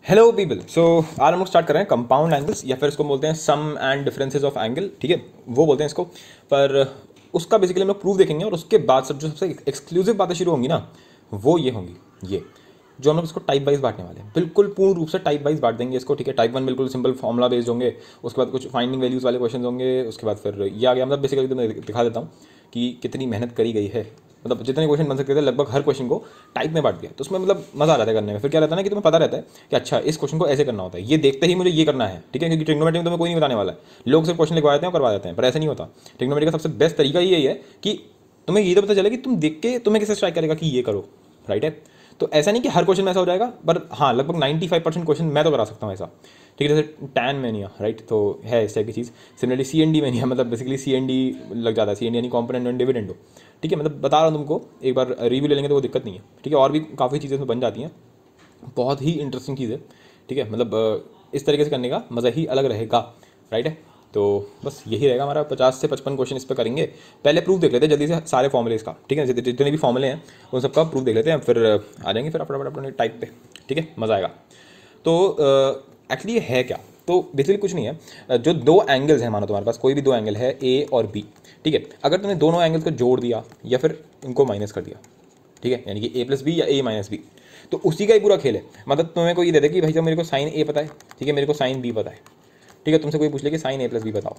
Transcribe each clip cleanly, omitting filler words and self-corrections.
Hello people. सो आज हम लोग स्टार्ट कर रहे हैं कंपाउंड एंगल्स या फिर इसको बोलते हैं sum and differences of angle. ठीक है, वो बोलते हैं इसको। पर उसका बेसिकली हम लोग प्रूफ देखेंगे और उसके बाद सब जो सबसे एक्सक्लूसिव बातें शुरू होंगी ना, वो ये होंगी। ये जो हम लोग इसको टाइप वाइज बांटने वाले हैं, बिल्कुल पूर्ण रूप से टाइप वाइज बांट देंगे इसको। ठीक है, टाइप 1 बिल्कुल सिंपल फॉर्मुला बेस्ड होंगे, उसके बाद कुछ फाइंडिंग वैल्यूज़ वाले क्वेश्चन होंगे, उसके बाद फिर ये आ गया। मतलब बेसिकली तो मैं दिखा देता हूँ कि कितनी मेहनत करी गई है। मतलब जितने क्वेश्चन बन सकते थे लगभग हर क्वेश्चन को टाइप में बांट दिया, तो उसमें मतलब मजा आ जाता है करने में। फिर क्या रहता है ना कि तुम्हें पता रहता है कि अच्छा इस क्वेश्चन को ऐसे करना होता है, ये देखते ही मुझे ये करना है। ठीक है, क्योंकि ट्रिग्नोमेट्री में तुम्हें कोई नहीं बताने वाला है, लोग सिर्फ क्वेश्चन लिखवा देते हैं और करवा देते हैं, पर ऐसे नहीं होता। ट्रिग्नोमेट्री का सबसे बेस्ट तरीका यही है कि तुम्हें ये तो पता चले कि तुम देख के तुम्हें कैसे स्ट्राइक करेगा कि ये करो। राइट है, तो ऐसा नहीं कि हर क्वेश्चन में ऐसा हो जाएगा, पर हाँ लगभग 95% क्वेश्चन मैं तो करा सकता हूँ ऐसा। ठीक है, जैसे टैन मैनिया, राइट, तो है इस टाइप की चीज़। सिमिलरली CND मैनिया, मतलब बेसिकली CND लग जाता है, CND यानी कॉम्पोनेंट एंड डिविडेंडो। ठीक है, मतलब बता रहा हूँ तुमको, एक बार रिव्यू ले लेंगे तो वो दिक्कत नहीं है। ठीक है, और भी काफ़ी चीज़ें इसमें बन जाती हैं, बहुत ही इंटरेस्टिंग चीज़ है। ठीक है, मतलब इस तरीके से करने का मज़ा ही अलग रहेगा। राइट है, तो बस यही रहेगा हमारा। 50 से 55 क्वेश्चन इस पर करेंगे। पहले प्रूफ देख लेते हैं जल्दी से सारे फॉर्मूले इसका। ठीक है, जितने भी फॉर्मूले हैं उन सबका प्रूफ देख लेते हैं, फिर आ जाएंगे फिर फटाफट अपने टाइप पे। ठीक है, मज़ा आएगा। तो एक्चुअली ये है क्या? तो बेसिकली कुछ नहीं है। जो दो एंगल्स हैं, मानो तुम्हारे पास कोई भी दो एंगल है A और B। ठीक है, अगर तुमने दोनों एंगल्स को जोड़ दिया या फिर इनको माइनस कर दिया, ठीक है, यानी कि A+B या A-B, तो उसी का ही पूरा खेल है। मतलब तुम्हें कोई दे दे कि भाई साहब मेरे को साइन A पता है, ठीक है, मेरे को साइन B पता है। ठीक है, तुमसे कोई पूछ ले कि साइन A+B बताओ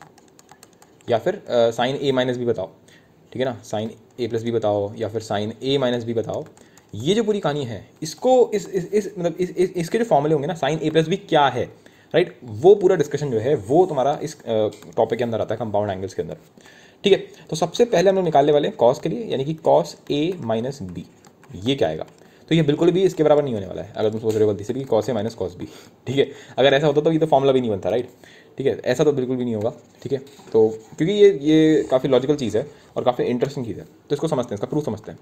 या फिर साइन A-B बताओ। ठीक है ना, साइन A+B बताओ या फिर साइन A-B बताओ। ये जो पूरी कहानी है, इसको इस मतलब इसके जो फॉर्मूले होंगे ना, साइन A+B क्या है, राइट, वो पूरा डिस्कशन जो है वो तुम्हारा इस टॉपिक के अंदर आता है, कंपाउंड एंगल्स के अंदर। ठीक है, तो सबसे पहले हम लोग निकालने वाले हैं कॉस के लिए, यानी कि कॉस A-B। ये क्या आएगा? तो ये बिल्कुल भी इसके बराबर नहीं होने वाला है। अगर तुम सोच रहे हो गलती से कि cos A minus cos B, ठीक है, अगर ऐसा होता तो ये तो फॉर्मूला भी नहीं बनता, राइट। ठीक है, ऐसा तो बिल्कुल भी नहीं होगा। ठीक है, तो क्योंकि ये काफ़ी लॉजिकल चीज़ है और काफ़ी इंटरेस्टिंग चीज़ है, तो इसको समझते हैं, इसका प्रूफ समझते हैं।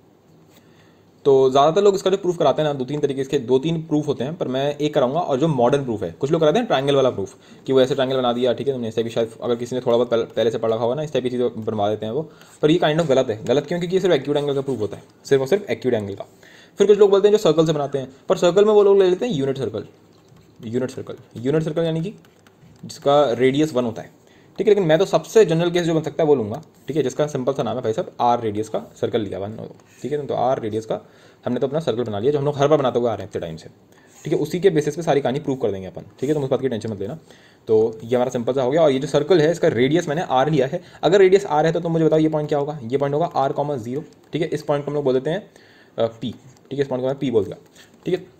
तो ज़्यादातर लोग इसका जो प्रूफ कराते हैं ना, दो तीन तरीके इसके, दो तीन प्रूफ होते हैं, पर मैं एक कराऊंगा। और जो मॉडर्न प्रूफ है, कुछ लोग कराते हैं ट्रायंगल वाला प्रूफ, कि वो ऐसे ट्रायंगल बना दिया। ठीक है, तुमने ऐसे भी शायद अगर किसी ने थोड़ा बहुत पहले से पढ़ा होगा ना, इस टाइप की चीज़ें बनवा देते हैं वो। पर ये काइंड ऑफ गलत है। गलत क्यों? क्योंकि ये सिर्फ एक्यूट एंगल का प्रूफ होता है, सिर्फ और सिर्फ एक्यूट एंगल का। फिर कुछ लोग बोलते हैं जो सर्कल से बनाते हैं, पर सर्कल में वो लोग ले लेते हैं यूनिट सर्कल। यूनिट सर्कल यानी कि जिसका रेडियस 1 होता है। ठीक है, लेकिन मैं तो सबसे जनरल केस जो बन सकता है वो लूँगा। ठीक है, जिसका सिंपल सा नाम है भाई साहब R रेडियस का सर्कल लिया 1। ठीक है, तो R रेडियस का हमने तो अपना सर्कल बना लिया, जो हम लोग हर बार बनाते हुए आ रहे हैं इतने टाइम से। ठीक है, उसी के बेसिस पे सारी कहानी प्रूव कर देंगे अपन। ठीक है, तो उस बात की टेंशन मत लेना। तो ये हमारा सिंपल सा हो गया। और ये जो सर्कल है इसका रेडियस मैंने R लिया है। अगर रेडियस R है तो तुम मुझे बताओ ये पॉइंट क्या होगा? ये पॉइंट होगा R,0। ठीक है, इस पॉइंट को हम लोग बोल देते हैं P। ठीक है, इस पॉइंट को मैं P बोल दिया। ठीक है,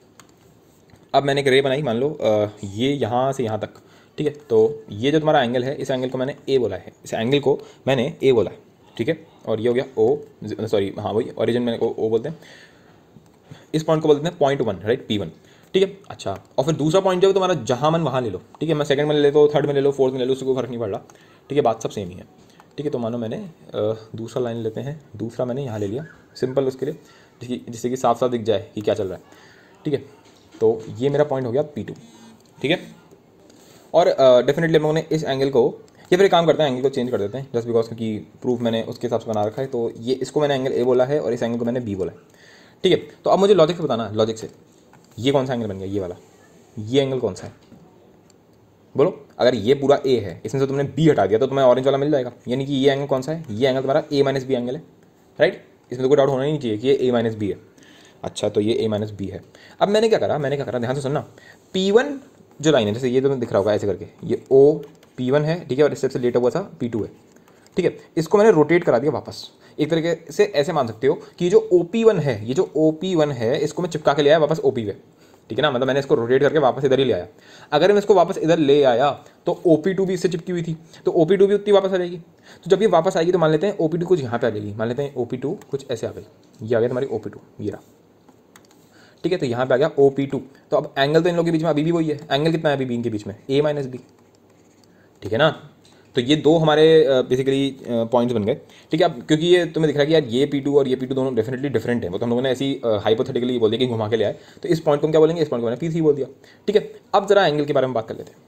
अब मैंने एक रे बनाई, मान लो ये यहाँ से यहाँ तक। ठीक है, तो ये जो तुम्हारा एंगल है, इस एंगल को मैंने A बोला है, इस एंगल को मैंने A बोला है। ठीक है, और ये हो गया O, सॉरी हाँ वही ओरिजिन मैंने O बोलते हैं। इस पॉइंट को बोलते हैं .1, राइट, P1। ठीक है, अच्छा, और फिर दूसरा पॉइंट जो है तुम्हारा जहाँ मन वहाँ ले लो। ठीक है, मैं सेकंड में ले लेता हूँ, थर्ड में ले लो, फोर्थ में ले लो, उससे कोई फर्क नहीं पड़ रहा। ठीक है, बात सब सेम ही है। ठीक है, तो मानो मैंने दूसरा लाइन लेते हैं, दूसरा मैंने यहाँ ले लिया सिंपल उसके लिए, जिससे कि साफ साफ दिख जाए कि क्या चल रहा है। ठीक है, तो ये मेरा पॉइंट हो गया P2। ठीक है, और डेफिनेटली हम लोगों ने इस एंगल को, या फिर एक काम करते हैं एंगल को चेंज कर देते हैं जस्ट बिकॉज, क्योंकि प्रूफ मैंने उसके हिसाब से बना रखा है। तो ये इसको मैंने एंगल A बोला है और इस एंगल को मैंने B बोला है। ठीक है, तो अब मुझे लॉजिक से बताना, लॉजिक से ये कौन सा एंगल बन गया? ये वाला, ये एंगल कौन सा है? बोलो। अगर ये पूरा A है, इसमें से तुमने B हटा दिया तो तुम्हें ऑरेंज वाला मिल जाएगा। यानी कि ये एंगल कौन सा है? ये एंगल तुम्हारा A-B एंगल है, राइट। इसमें तो कोई डाउट होना ही नहीं चाहिए कि ये A-B है। अच्छा, तो ये A-B है। अब मैंने क्या करा, ध्यान से सुनना। P1 जो लाइन है, जैसे ये तुम्हें दिख रहा होगा ऐसे करके, ये OP1 है। ठीक है, और इससे लेटा हुआ था P2 है। ठीक है, इसको मैंने रोटेट करा दिया वापस। एक तरीके से ऐसे मान सकते हो कि जो OP1 है, ये जो OP1 है, इसको मैं चिपका के ले आया वापस OP पे। ठीक है ना, मतलब मैंने इसको रोटेट करके वापस इधर ही ले आया। अगर मैं इसको वापस इधर ले आया तो OP2 भी इससे चिपकी हुई थी, तो OP2 भी उतनी वापस आ जाएगी। तो जब ये वापस आएगी तो मान लेते हैं OP2 कुछ यहाँ पे आ जाएगी, मान लेते हैं OP2 कुछ ऐसे आ गई। ये आ गया तुम्हारी OP2, ये रहा। ठीक है, तो यहाँ पे आ गया OP2। तो अब एंगल तो इन लोगों के बीच में अभी भी वही है। एंगल कितना है अभी भी इनके बीच में? A-B। ठीक है ना, तो ये दो हमारे बेसिकली पॉइंट्स बन गए। ठीक है, अब क्योंकि ये तुम्हें दिख रहा है कि यार ये P2 और ये P2 दोनों डेफिनेटली डिफरेंट है, वो तो हम लोगों ने ऐसी हाइपोथेटिकली बोल दिया कि घुमा के ले आए, तो इस पॉइंट को हम क्या बोलेंगे? इस पॉइंट को मैंने P3 बोल दिया। ठीक है, अब जरा एंगल के बारे में बात कर लेते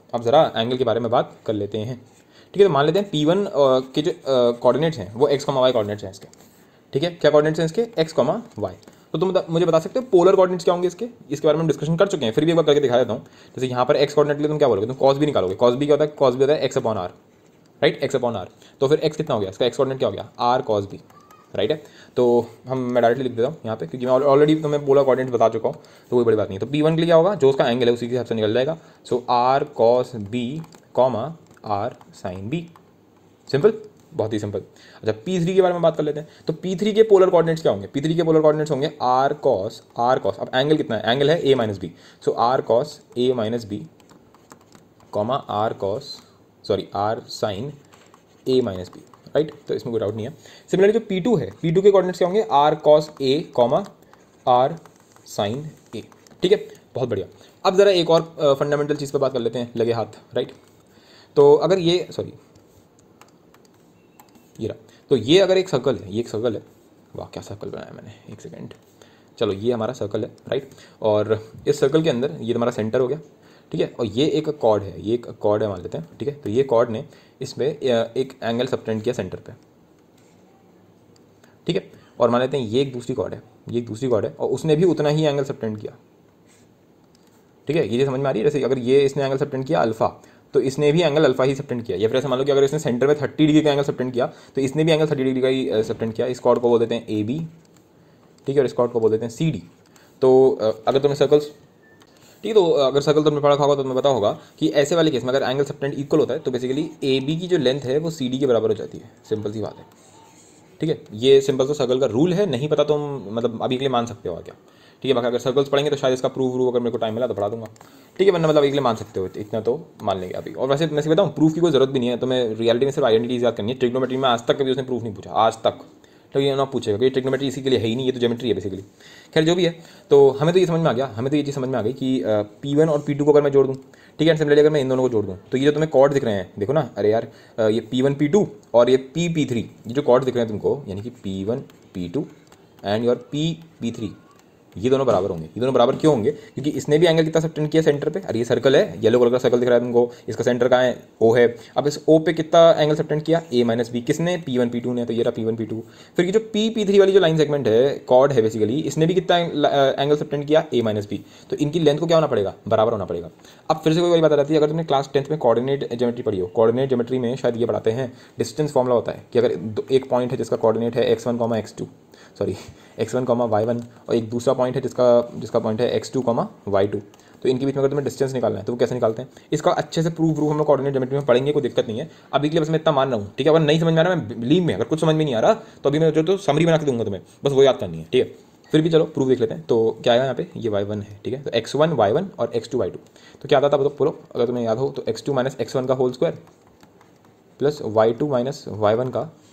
हैं। ठीक है, तो मान लेते हैं P1 के जो कोऑर्डिनेट्स हैं वो x, y कोऑर्डिनेट्स हैं इसके। ठीक है, क्या कोऑर्डिनेट्स हैं इसके? x, y। तो तुम मुझे बता सकते हो पोलर कोऑर्डिनेट्स क्या होंगे इसके बारे में डिस्कशन कर चुके हैं, फिर भी एक बार करके दिखा देता हूँ। जैसे यहाँ पर एक्स कोऑर्डिनेट के लिए तुम क्या बोलोगे, तुम कॉस भी निकालोगे। कॉस भी क्या होता है, कॉस भी होता है X upon R, right, X upon R. तो फिर एक्स कितना हो गया, इसका एक्स कोऑर्डिनेट क्या हो गया, आर कॉस बी, राइट है। तो मैं डायरेक्टली लिख देता हूँ यहाँ पे, क्योंकि मैं ऑलरेडी तुम्हें पोलर कोऑर्डिनेट बता चुका हूँ, तो कोई बड़ी बात नहीं है। तो P1 के लिए क्या होगा, जो उसका एंगल है उसी के हिसाब से निकल जाएगा। So R cos B comma R sine B, simple, बहुत ही सिंपल। अच्छा P3 के बारे में बात कर लेते हैं। तो P3 के पोलर कोऑर्डिनेट्स क्या होंगे, P3 के पोलर कोऑर्डिनेट्स होंगे आर कॉस, अब एंगल कितना है, एंगल है a minus B, so R cos a minus B comma R cos, sorry R sine a minus B, right. तो इसमें कोई डाउट नहीं है। सिमिलरली जो P2 है, P2 के कोऑर्डिनेट्स क्या होंगे, R cos a comma R sine a, ठीक है, बहुत बढ़िया। अब जरा एक और फंडामेंटल चीज़ पर बात कर लेते हैं, लगे हाथ, राइट। तो अगर ये, सॉरी ये रहा, तो ये अगर एक सर्कल है, ये एक सर्कल है, वाह क्या सर्कल बनाया मैंने, एक सेकेंड, चलो ये हमारा सर्कल है, राइट। और इस सर्कल के अंदर ये हमारा सेंटर हो गया, ठीक है। और ये एक कॉर्ड है, ये एक कॉर्ड है मान लेते हैं, ठीक है। तो ये कॉर्ड ने इसमें एक एंगल सबटेंड किया सेंटर पे, ठीक है। और मान लेते हैं ये एक दूसरी कॉर्ड है, ये एक दूसरी कॉर्ड है, और उसने भी उतना ही एंगल सबटेंड किया, ठीक है। ये समझ में आ रही है, जैसे अगर ये इसने एंगल सबटेंड किया अल्फा, तो इसने भी एंगल अल्फा ही सबटेंड किया। या फिर ऐसे मान लो कि अगर इसने सेंटर में 30 डिग्री का एंगल सबटेंड किया, तो इसने भी एंगल 30 डिग्री का ही सबटेंड किया। इस कॉर्ड को बोल देते हैं ए बी, ठीक है, और इस कॉर्ड को बोल देते हैं सी डी। तो अगर तुम्हें सर्कल्स, ठीक है, तो अगर सर्कल तुमने पढ़ा होगा तो तुम्हें पता होगा कि ऐसे वाले केस में अगर एंगल सबटेंड इक्वल होता है तो बेसिकली ए बी की जो लेंथ है वो सी डी के बराबर हो जाती है, सिंपल सी बात है, ठीक है। ये सिंपल सा सर्कल का रूल है, नहीं पता तो मतलब अभी के लिए मान सकते हो क्या, ठीक है। बाकी अगर सर्कल्स पढ़ेंगे तो शायद इसका प्रूफ अगर मेरे को टाइम मिला तो पढ़ा दूंगा, ठीक है, वरना मतलब अभी के लिए मान सकते हो, इतना तो मान लेंगे अभी। और वैसे मैं से बताऊँ, प्रूफ की कोई जरूरत भी नहीं है, तो मैं रियलिटी में सिर्फ आइडेंटिटीज याद करनी है। ट्रिग्नोमेट्री में आज तक कभी उसने प्रूफ नहीं पूछा, आज तक, तो ये ना पूछेगा कि ट्रिग्नोमेट्री इसी के लिए है ही नहीं, ये तो ज्योमेट्री है बेसिकली। खैर जो भी है, तो हमें तो ये समझ में आ गया, हमें तो ये चीज़ समझ में आ गई कि P1 और P2 को अगर मैं जोड़ दूँ, ठीक है, सिमिलरली अगर मैं इन दोनों को जोड़ दूँ, तो ये जो तुम्हें कॉर्ड दिख रहे हैं, देखो ना, अरे यार ये P1 P2 और ये P3, ये जो कॉर्ड दिख रहे हैं तुमको, यानी कि P1 P2 and your P3, ये दोनों बराबर होंगे। ये दोनों बराबर क्यों होंगे, क्योंकि इसने भी एंगल कितना सबटेंड किया सेंटर पे, अरे ये सर्कल है, येलो कलर का सर्कल दिख रहा है तुमको, इसका सेंटर कहाँ है, ओ है। अब इस ओ पे कितना एंगल सबटेंड किया, ए माइनस बी, किसने, P1 P2 ने, तो ये रहा P1 P2। फिर ये जो P3 वाली जो लाइन सेगमेंट है, कॉर्ड है बेसिकली, इसने भी कितना एंगल सबटेंड किया, ए माइनस बी। तो इनकी लेंथ को क्या होना पड़ेगा, बराबर होना पड़ेगा। अब फिर से कोई बात आ जाती है, अगर तुमने क्लास 10th में कोऑर्डिनेट ज्योमेट्री पढ़ी हो, कोऑर्डिनेट ज्योमेट्री में शायद ये पढ़ाते हैं, डिस्टेंस फॉर्मूला होता है कि अगर एक पॉइंट है जिसका कोऑर्डिनेट है x1, x2, sorry x1, y1, और एक दूसरा पॉइंट है जिसका पॉइंट है x2, y2, तो इनके बीच में अगर तुम्हें डिस्टेंस निकालना है तो वो कैसे निकालते हैं, इसका अच्छे से प्रूफ हम लोग कोऑर्डिनेट ज्योमेट्री में पढ़ेंगे, कोई दिक्कत नहीं है। अभी के लिए बस मैं इतना मान रहा हूँ, ठीक है। अगर नहीं समझ में आ रहा, मैं लीव में अगर कुछ समझ में नहीं आ रहा तो अभी मैं जो तो समरी बना के दूंगा तुम्हें, बस वो याद करनी है, ठीक है। फिर भी चलो प्रूफ देख लेते हैं। तो क्या आएगा यहाँ पे, ये y1 है, ठीक है। तो x1 y1 और x2 y2, तो क्या आता था बोलो, अगर तुम्हें याद हो तो x2 माइनस x1 का whole square plus y2 minus y1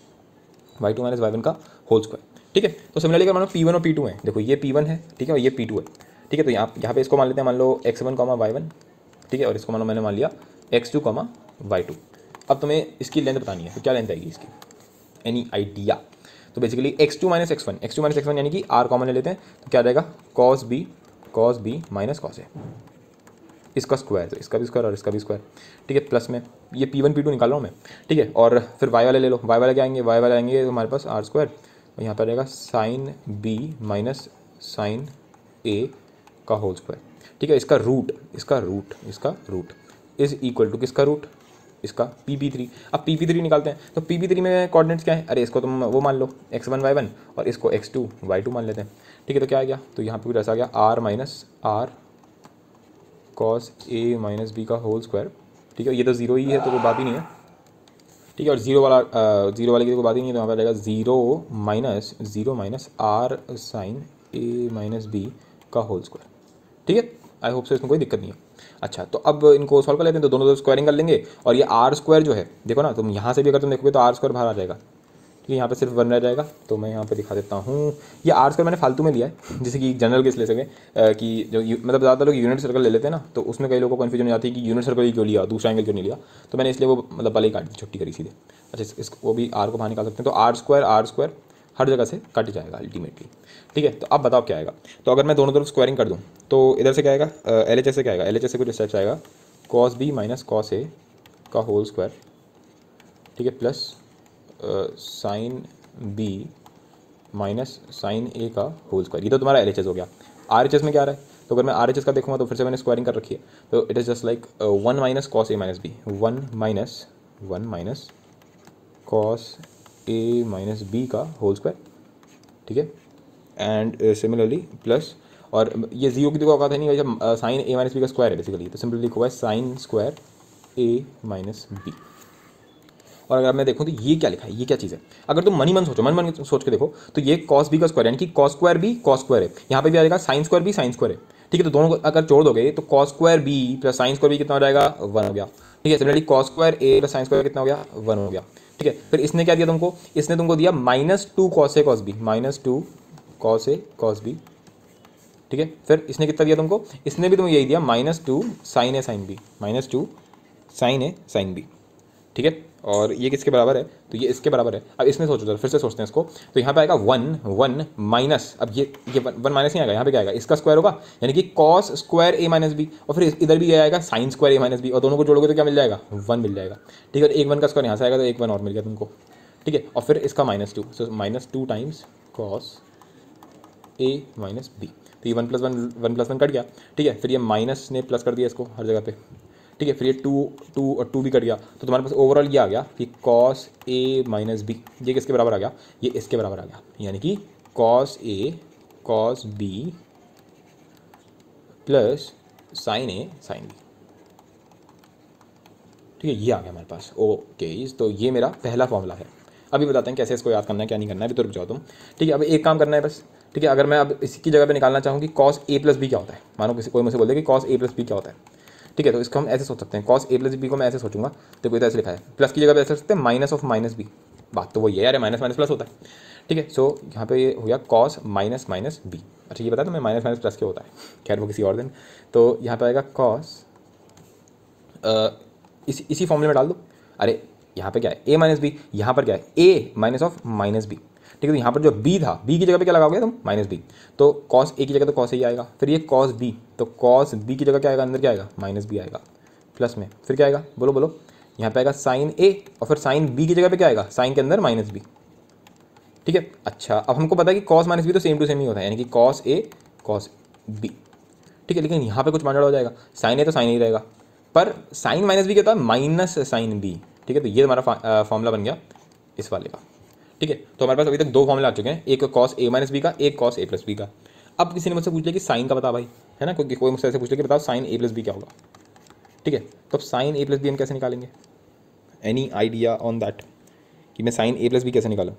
का होल स्क्वायर, ठीक है। तो सिमिलरली अगर मान लो P1 और P2 है, देखो ये P1 है, ठीक है, और ये P2 है, ठीक है। तो यहाँ पे इसको मान लेते हैं, मान लो x1, y1, ठीक है, और इसको मान लो मैंने मान लिया x2, y2। अब तुम्हें इसकी लेंथ बतानी है, तो क्या लेंथ आएगी इसकी, एनी आइडिया। तो बेसिकली x2 माइनस x1 यानी कि r कॉमन ले लेते हैं, तो क्या आ जाएगा cos b minus cos a, इसका स्क्वायर, तो इसका भी स्क्वायर और इसका भी स्क्वायर, ठीक है। प्लस में ये P1 P2 निकाल रहा हूँ मैं, ठीक है। और फिर y वाले ले लो, y वाले क्या आएंगे, y वाले आएंगे हमारे पास r स्क्वायर, और यहाँ पर रहेगा sine b minus sine a का होल स्क्वायर, ठीक है। इसका रूट इज इक्वल टू किसका रूट, इसका P3। अब P3 निकालते हैं, तो P3 में कोऑर्डिनेट्स क्या है, अरे इसको तुम वो मान लो x1 y1 और इसको x2 y2 मान लेते हैं, ठीक है। तो क्या आ गया, तो यहाँ पे कुछ ऐसा आ गया r minus r cos a minus b का होल स्क्वायर, ठीक है। ये तो जीरो ही है तो कोई बात ही नहीं है, ठीक है। और जीरो वाले की कोई बात ही नहीं है, तो यहाँ पर रहेगा zero minus r sine a minus b का होल स्क्वायर, ठीक है। आई होप सो इसमें कोई दिक्कत नहीं है। अच्छा, तो अब इनको सॉल्व कर लेते हैं, तो दोनों स्क्वायरिंग कर लेंगे। और ये आर स्क्वायर जो है, देखो ना, तुम यहाँ से भी अगर तुम देखोगे तो आर स्क्वायर बाहर आ जाएगा, ठीक है। यहाँ पे सिर्फ 1 रह जाएगा, तो मैं यहाँ पे दिखा देता हूँ। ये आर स्क्वायर मैंने फालतू में लिया है, जैसे कि जनरल केस ले सके कि जो मतलब ज़्यादा लोग यूनिट सर्कल ले लेते हैं ना, तो उसमें कई लोगों को कन्फ्यूजन हो जाती है कि यूनिट सर्कल ही क्यों लिया, दूसरा एंगल क्यों नहीं लिया। तो मैंने इसलिए वो मतलब पहले ही काट दी, छुट्टी करी सीधे। अच्छा, इसको भी आर को बाहर निकाल सकते हैं, तो आर स्क्वायर हर जगह से कट जाएगा अल्टीमेटली, ठीक है। तो अब बताओ क्या आएगा, तो अगर मैं दोनों तरफ स्क्वायरिंग कर दूँ तो इधर से क्या आएगा, LHS से क्या आएगा, LHS से कुछ रिसर्च आएगा cos b minus cos a का होल स्क्वायर, ठीक है, plus sine b minus sine A का होल स्क्वायर। ये तो तुम्हारा LHS हो गया। RHS में क्या आ रहा है, तो अगर मैं RHS का देखूँगा तो फिर से मैंने स्क्वायरिंग कर रखी है, तो it is just like 1 minus cos A minus B, 1 minus cos A minus B का होल स्क्वायर, ठीक है। एंड सिमिलरली प्लस, और ये जीरो की तो औकात है नहीं, जब साइन ए माइनस बी का स्क्वायर है बेसिकली, तो सिंपली लिखा हुआ है साइन स्क्वायर ए माइनस बी। और अगर मैं देखूँ तो ये क्या लिखा है, ये क्या चीज़ है, अगर तुम मन सोचो, मन सोच के देखो, तो ये कॉस बी का स्क्वायर, यानी कि cos square B cos square है, यहाँ पे भी आएगा sine square B sine square है, ठीक है। तो दोनों को अगर जोड़ दोगे तो cos square B plus sine square B कितना हो जाएगा, 1 हो गया, ठीक है। Similarly cos square A plus sine square कितना हो गया, 1 हो गया, ठीक है। फिर इसने क्या दिया तुमको, इसने तुमको दिया -2 कॉस ए कॉस बी, -2 कॉस ए कॉस बी, ठीक है। फिर इसने कितना दिया तुमको, इसने भी तुम्हें यही दिया -2 साइन ए साइन बी, -2 साइन ए साइन बी, ठीक है। और ये किसके बराबर है, तो ये इसके बराबर है। अब इसमें सोचो, फिर से सोचते हैं इसको, तो यहाँ पे आएगा 1 माइनस, अब ये 1 माइनस नहीं आएगा, यहाँ पे क्या आएगा, इसका स्क्वायर होगा, यानी कि कॉस स्क्वायर ए माइनस बी, और फिर इधर भी ये आएगा साइन स्क्वायर ए माइनस बी, और दोनों को जोड़ोगे तो क्या मिल जाएगा, 1 मिल जाएगा, ठीक है। एक 1 का स्क्वायर यहाँ से आएगा तो एक 1 और मिल गया तुमको, ठीक है। और फिर इसका -2, सो -2 टाइम्स कॉस ए माइनस बी, तो ये 1 + 1 कट गया, ठीक है। फिर ये माइनस ने प्लस कर दिया इसको हर जगह पे, ठीक है। फिर ये 2 और 2 भी कट गया, तो तुम्हारे पास ओवरऑल ये आ गया कि कॉस ए माइनस बी, ये किसके बराबर आ गया, ये इसके बराबर आ गया, यानी कि कॉस ए कॉस बी प्लस साइन ए साइन बी, ठीक है। ये आ गया हमारे पास, ओके। तो ये मेरा पहला फॉर्मूला है। अभी बताते हैं कैसे इसको याद करना है, क्या नहीं करना है, अभी तो रुक जाओ तुम, ठीक है। अब एक काम करना है बस, ठीक है। अगर मैं अब इसकी जगह पे निकालना चाहूँ कि कॉस ए प्लस बी क्या होता है, मानो किसी कोई मुझसे बोल दे कि कॉस ए प्लस बी क्या होता है, ठीक है। तो इसको हम ऐसे सोच सकते हैं, कॉस ए प्लस बी को मैं ऐसे सोचूंगा, तो कोई ऐसे लिखा है, प्लस की जगह पे ऐसे सोच सकते हैं माइनस ऑफ माइनस बी, बात तो वही है यार, माइनस माइनस प्लस होता है, ठीक है। सो यहाँ पे ये हो गया कॉस माइनस माइनस बी। अच्छा ये बता दो मैं माइनस माइनस प्लस क्या होता है, खैर वो किसी और दिन। तो यहाँ पे आएगा कॉस, इसी फॉर्मूले में डाल दो। अरे यहाँ पे क्या है, ए माइनस बी, यहाँ पर क्या है, A minus of minus B, ठीक है। तो यहाँ पर जो बी था, बी की जगह पे क्या लगाओगे तुम, माइनस बी, तो कॉस ए की जगह तो कॉस ए आएगा, फिर ये कॉस बी, तो कॉस बी की जगह क्या आएगा, अंदर क्या आएगा, माइनस बी आएगा, प्लस में फिर क्या आएगा, बोलो बोलो, यहाँ पे आएगा साइन ए, और फिर साइन बी की जगह पे क्या आएगा, साइन के अंदर माइनस बी, ठीक है। अच्छा अब हमको पता है कि कॉस माइनस बी तो सेम टू सेम ही होता है, यानी कि कॉस ए कॉस बी, ठीक है। लेकिन यहाँ पे कुछ मांझड़ा हो जाएगा, साइन ए तो साइन ही रहेगा, पर साइन माइनस बी क्या होता है, माइनस साइन बी, ठीक है। तो ये हमारा फॉर्मूला बन गया इस वाले का, ठीक है। तो हमारे पास अभी तक 2 फॉर्मूला आ चुके हैं, एक कॉस ए माइनस बी का, एक कॉस ए प्लस बी का। अब किसी ने मुझसे पूछ लिया कि साइन का बता भाई, है ना, क्योंकि कोई मुझसे ऐसे पूछ लिया कि बताओ साइन ए प्लस बी क्या होगा, ठीक है। तो अब साइन ए प्लस बी हम कैसे निकालेंगे, एनी आइडिया ऑन दैट, कि मैं साइन ए प्लस बी कैसे निकालूँ।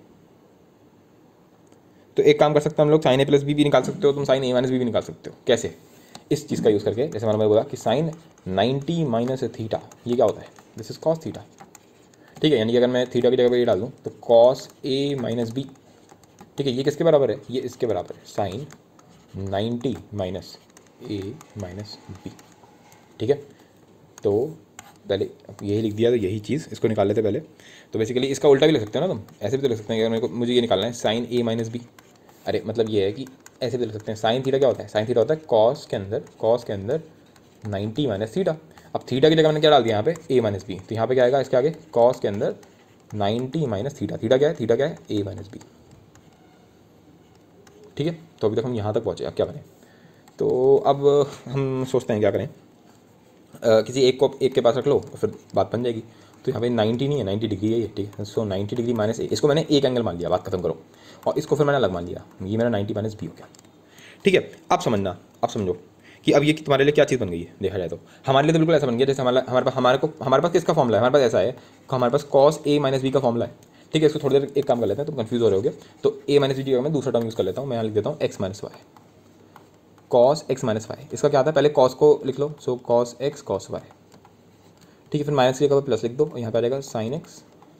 तो एक काम कर सकते हैं हम लोग, साइन ए प्लस बी भी निकाल सकते हो तुम, साइन ए माइनस बी भी निकाल सकते हो, कैसे, इस चीज़ का यूज़ करके, जैसे मैंने बोला कि साइन 90 माइनस थीटा, ये क्या होता है, दिस इज कॉस थीटा, ठीक है। यानी कि अगर मैं थीटा की जगह पे ये डाल दूँ तो कॉस ए माइनस बी, ठीक है। ये किसके बराबर है, ये इसके बराबर है, sine 90 minus A minus B, ठीक है। तो पहले यही लिख दिया, तो यही चीज़ इसको निकाल लेते पहले। तो बेसिकली इसका उल्टा भी लिख सकते हो ना तुम, ऐसे भी तो लिख सकते हैं कि अगर मेरे को मुझे ये निकालना है साइन ए माइनस बी, अरे मतलब ये है कि ऐसे भी लिख सकते हैं, साइन थीटा क्या होता है, साइन थीटा होता है कॉस के अंदर 90 माइनस थीटा। अब थीटा की जगह मैंने क्या डाल दिया यहाँ पे, ए माइनस बी, तो यहाँ पे क्या आएगा इसके आगे, कॉस के अंदर 90 माइनस थीटा, थीटा क्या है ए माइनस बी, ठीक है। तो अभी तक हम यहाँ तक पहुँचे, अब क्या बने, तो अब हम सोचते हैं क्या करें, किसी एक के पास रख लो और फिर बात बन जाएगी। तो यहाँ पे 90 नहीं है, 90 डिग्री है ये, ठीक है। सो 90 डिग्री माइनस ए, इसको मैंने एक एंगल मान लिया, बात खत्म करो, और इसको फिर मैंने अलग मान लिया, ये मेरा 90 माइनस बी हो गया, ठीक है। अब समझो कि अब ये तुम्हारे लिए क्या चीज़ बन गई है, देखा जाए तो हमारे लिए तो बिल्कुल ऐसा बन गया जैसे हमारे पास किसका फॉर्मूला है, हमारे पास ऐसा है, हमारे पास कॉस ए माइनस बी का फॉर्मूला है, ठीक है। इसको थोड़ी देर एक काम कर लेते हैं, तुम कंफ्यूज हो रहे होगे, तो ए माइनस बी की जगह मैं दूसरा टर्म यूज़ कर लेता हूँ, मैं यहाँ लिख देता हूँ X minus Y, cos X minus Y. इसका क्या आता है, पहले कॉस को लिख लो, so cos X cos Y, ठीक है। फिर माइनस की जगह पर प्लस लिख दो, और यहाँ पे आ जाएगा साइन एक्स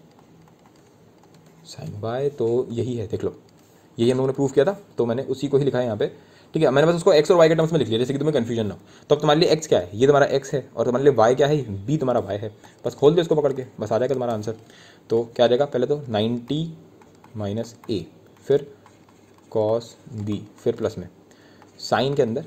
साइन वाई, तो यही है, देख लो, यही हम लोगों ने प्रूव किया था, तो मैंने उसी को ही लिखा है यहाँ पे, ठीक है। मैंने बस उसको एक्स और वाई के टर्म्स में लिख लिया, जैसे कि तुम्हें कन्फ्यूजन ना हो। तो अब तुम्हारे लिए एक्स क्या है, ये तुम्हारा एक्स है, और तुम्हारे लिए वाई क्या है, बी तुम्हारा वाई है, बस खोल दो इसको पकड़ के, बस आ जाएगा तुम्हारा आंसर। तो क्या आ जाएगा, पहले तो 90 माइनस ए, फिर कॉस बी, फिर प्लस में साइन के अंदर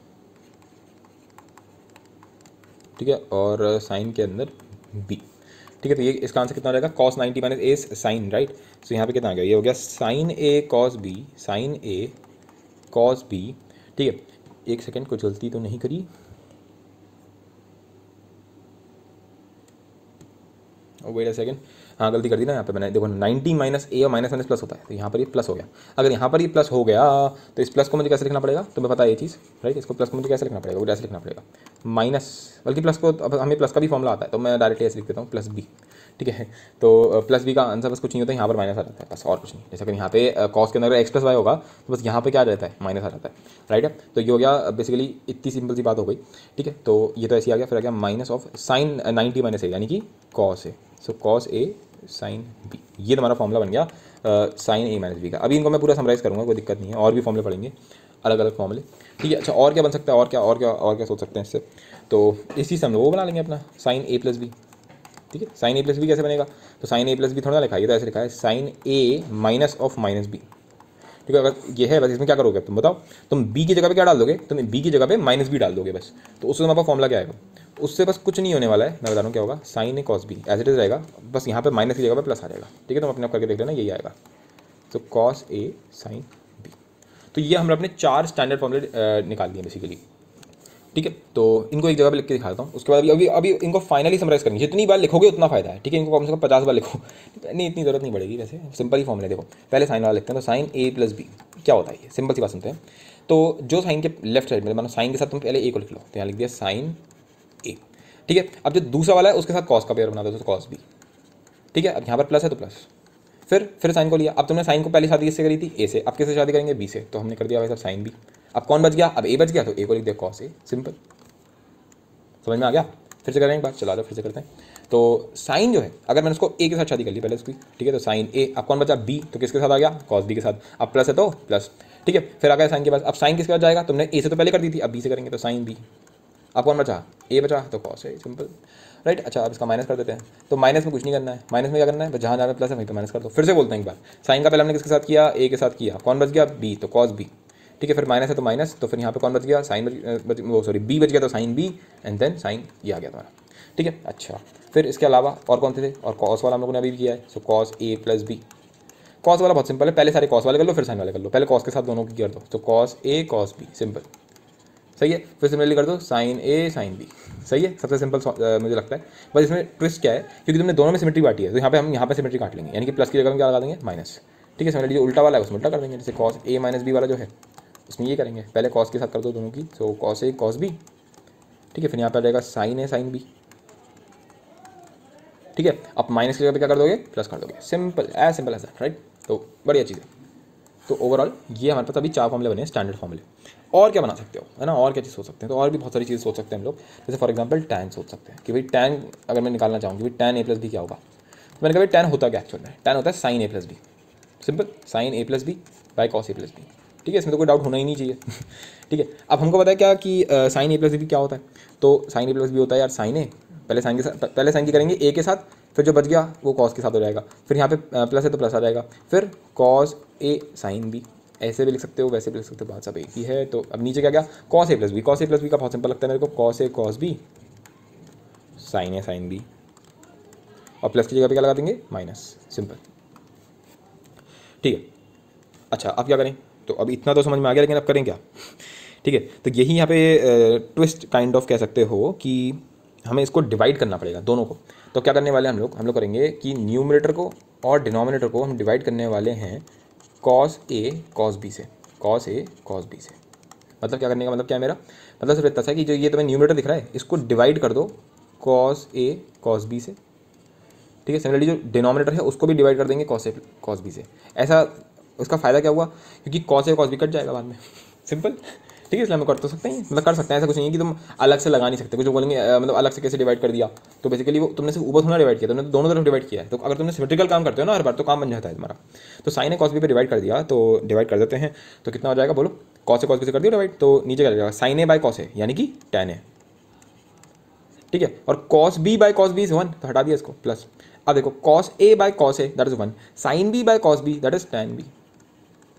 ठीक है, और साइन के अंदर बी, ठीक है, तो ये इसका आंसर कितना हो जाएगा, cos 90 minus A sine, right. So यहाँ पे कितना आ गया, ये हो गया साइन ए कॉस बी, साइन ए कॉस बी। ठीक है, एक सेकेंड, कुछ गलती तो नहीं करी, वेट अ सेकंड, हाँ गलती कर दी ना यहाँ पे मैंने, देखो 90 माइनस ए और माइनस माइनस प्लस होता है, तो यहाँ पर ये प्लस हो गया। अगर यहाँ पर ये प्लस हो गया तो इस प्लस को मुझे कैसे लिखना पड़ेगा, तुम्हें पता है ये चीज़, राइट। इसको प्लस को मुझे कैसे लिखना पड़ेगा, वो ऐसे लिखना पड़ेगा माइनस, बल्कि प्लस को अब हमें प्लस का भी फॉर्मूला आता है, तो मैं डायरेक्टली ऐसे लिख देता हूँ प्लस बी। ठीक है, तो प्लस बी का आंसर बस कुछ नहीं होता है, यहाँ पर माइनस आ जाता है, बस और कुछ नहीं। जैसे कि यहाँ पे कॉस के अंदर एक्स प्लस वाई होगा, तो बस यहाँ पे क्या आ जाता है, माइनस आ जाता है, राइट है। तो ये हो गया बेसिकली, इतनी सिंपल सी बात हो गई। ठीक है, तो ये तो ऐसे आ गया, फिर आ गया minus of sine 90 minus A, यानी कि cos A. So cos A sine B, ये तुम्हारा फॉर्मूला बन गया साइन ए माइनस बी का। अभी इनको मैं पूरा समराइज़ करूँगा, कोई दिक्कत नहीं है, और भी फॉर्मूले पढ़ेंगे, अलग अलग फॉर्मूले। ठीक है, अच्छा और क्या बन सकता है, और क्या सोच सकते हैं इससे, तो इसी से हम लोग वो बना लेंगे अपना साइन ए प्लस बी। ठीक है, साइन ए प्लस बी कैसे बनेगा, तो साइन ए प्लस बी थोड़ा लिखा है, तो ऐसे लिखा है sine A minus of minus B. ठीक है, अगर ये है बस, इसमें क्या करोगे तुम बताओ, तुम बी की जगह पे क्या डाल दोगे, तुम बी की जगह पे माइनस बी डाल दोगे बस, तो उससे तुम्हारा फॉर्मूला क्या आएगा, उससे बस कुछ नहीं होने वाला है, मैं बता रहा हूँ क्या होगा, sine A cos B as it is रहेगा, बस यहाँ पे माइनस की जगह पे प्लस आ जाएगा। ठीक है, तुम अपने आप करके देख लेना, यही आएगा, तो कॉस ए साइन बी। तो ये हमने अपने 4 स्टैंडर्ड फॉर्मूले निकाल दिए बेसिकली। ठीक है, तो इनको एक जगह पे लिख के दिखाता हूँ, उसके बाद अभी इनको फाइनली समराइज करेंगे, जितनी बार लिखोगे उतना फायदा है। ठीक है, इनको कम से कम 50 बार लिखो, नहीं इतनी जरूरत नहीं पड़ेगी, वैसे सिंपल ही फॉर्मूले। देखो पहले साइन वाला लिखते हैं, तो साइन ए प्लस बी क्या होता है, ये सिंपल सी बात सुनते हैं। तो जो साइन के लेफ्ट साइड में, मानो साइन के साथ तुम पहले ए को लिख लो, तो यहाँ लिख दिया साइन ए। ठीक है, अब जो दूसरा वाला है उसके साथ कॉस का पेयर बना दो, तो कॉस बी। ठीक है, अब यहाँ पर प्लस है तो प्लस, फिर साइन को लिया। अब तुमने साइन को पहले शादी किससे करी थी, ए से, अब किससे शादी करेंगे, बी से, तो हमने कर दिया भाई साहब साइन बी। अब कौन बच गया, अब ए बच गया, तो ए को लिख दिया कॉस ए, सिंपल। समझ में आ गया, फिर से करें एक बार, चला दो फिर से करते हैं। तो साइन जो है, अगर मैंने उसको ए के साथ शादी कर ली पहले उसकी, ठीक है, तो साइन ए, अब कौन बचा, बी, तो किसके साथ आ गया, कॉस बी के साथ। अब प्लस है तो प्लस, ठीक है, फिर आ गया साइन के पास। अब साइन किसके बाद जाएगा, तुमने ए से तो पहले कर दी थी, अब बी से करेंगे, तो साइन बी। अब कौन बचा, ए बचा, तो कॉस ए, सिंपल, राइट। अच्छा, अब इसका माइनस कर देते हैं, तो माइनस में कुछ नहीं करना है, माइनस में क्या करना है, बस जहाँ जहाँ प्लस है वहीं पे माइनस कर दो। फिर से बोलते हैं एक बार, साइन का पहले हमने किसके साथ किया, ए के साथ किया, कौन बच गया, बी, तो कॉस बी। ठीक है, फिर माइनस है तो माइनस, तो फिर यहाँ पे कौन बच गया, साइन वो सॉरी बी बच गया, तो sine B, and then sine ये आ गया तुम्हारा। ठीक है, अच्छा फिर इसके अलावा और कौन से थे, और कॉस वाला हम लोगों ने अभी भी किया है, सो कॉस ए प्लस बी। कॉस वाला बहुत सिंपल है, पहले सारे कॉस वाले कर लो, फिर साइन वाले कर लो, पहले कॉस के साथ दोनों की कर दो, तो कॉस ए कॉस बी, सिंपल, सही है। फिर सिमिलरली कर दो साइन ए साइन बी, सही है, सबसे सिंपल मुझे लगता है। बस इसमें ट्विस्ट क्या है, क्योंकि तुमने दोनों में सिमेट्री बांटी है, तो यहाँ पे हम यहाँ पे सिमेट्री काट लेंगे, यानी कि प्लस की जगह में क्या लगा देंगे, माइनस। ठीक है, सिमिलरली जो उल्टा वाला है उसमें उल्टा कर देंगे, जैसे कॉस ए माइनस बी वाला जो है उसमें ये करेंगे, पहले कॉस के साथ कर दो दोनों की, सो कॉस ए कॉस बी। ठीक है, फिर यहाँ पे आ जाएगा साइन ए साइन बी। ठीक है, अब माइनस की जगह पे क्या कर दोगे, प्लस कर दोगे, सिंपल एज दैट, राइट। तो बढ़िया चीज़ है। तो ओवरऑल ये हमारे पास अभी 4 फॉर्मूले बने हैं, स्टैंडर्ड फॉर्मूले। और क्या बना सकते हो, है ना, और क्या चीज़ सोच सकते हैं, तो और भी बहुत सारी चीज़ सोच सकते हैं हम लोग। जैसे फॉर एग्जांपल टैन सोच सकते हैं कि भाई टैन अगर मैं निकालना चाहूँ कि भाई टैन ए प्लस बी क्या होगा, तो मैंने कहा भाई टैन होता क्या एक्चुअल में, टैन होता है sine A plus B, simple, sine A plus B by cos A plus B. ठीक है, इसमें तो कोई डाउट होना ही नहीं चाहिए। ठीक है, अब हमको पता है क्या कि साइन ए प्लस बी क्या होता है, तो साइन ए प्लस बी होता है यार साइन ए, पहले साइन के साथ, पहले साइन की करेंगे ए के साथ, फिर जो बच गया वो कॉस के साथ हो जाएगा, फिर यहाँ पे प्लस है तो प्लस आ जाएगा, फिर कॉस ए साइन बी, ऐसे भी लिख सकते हो वैसे भी लिख सकते हो, बात सब एक ही है। तो अब नीचे क्या गया, कॉस ए प्लस बी, कॉस ए प्लस बी का बहुत सिंपल लगता है मेरे को, कॉस ए कॉस बी साइन ए साइन बी, और प्लस की जगह पे क्या लगा देंगे, माइनस, सिंपल। ठीक है, अच्छा अब क्या करें, तो अब इतना तो समझ में आ गया, लेकिन अब करें क्या। ठीक है, तो यही यहाँ पे ट्विस्ट काइंड ऑफ कह सकते हो कि हमें इसको डिवाइड करना पड़ेगा दोनों को। तो क्या करने वाले हैं हम लोग करेंगे कि न्यूमरेटर को और डिनोमिनेटर को हम डिवाइड करने वाले हैं कॉस ए कॉस बी से, कॉस ए कॉस बी से। मतलब क्या करने का मतलब क्या है मेरा, मतलब सिर्फ इतना सा है कि जो ये तुम्हें न्यूमरेटर दिख रहा है इसको डिवाइड कर दो कॉस ए कॉस बी से। ठीक है, सिमिलरली जो डिनोमिनेटर है उसको भी डिवाइड कर देंगे कॉस ए कॉस बी से। ऐसा उसका फ़ायदा क्या हुआ, क्योंकि कॉस ए कॉस बी कट जाएगा बाद में, सिंपल। ठीक है, इसलिए हम कर तो सकते हैं, मतलब कर सकते हैं, ऐसा कुछ नहीं है कि तुम अलग से लगा नहीं सकते। कुछ बोलेंगे मतलब अलग से कैसे डिवाइड कर दिया, तो बेसिकली वो तुमने सिर्फ ऊपर थोड़ा डिवाइड किया, तुमने तो दोनों तरफ डिवाइड किया है। तो अगर तुमने सिमेट्रिकल काम करते हो ना हर बार, तो काम बन जाता है तुम्हारा। तो साइन ए कॉस बी पे डिवाइड कर दिया, तो डिवाइड कर देते हैं, तो कितना हो जाएगा बोलो, कॉस ए कॉस बी से कर दिया डिवाइड, तो नीचे क्या जाएगा, sine a by cos a यानी कि टैन ए। ठीक है, और cos b by cos b is 1, तो हटा दिया इसको, प्लस। अब देखो cos a by cos a that is 1, sine b by cos b that is tan b,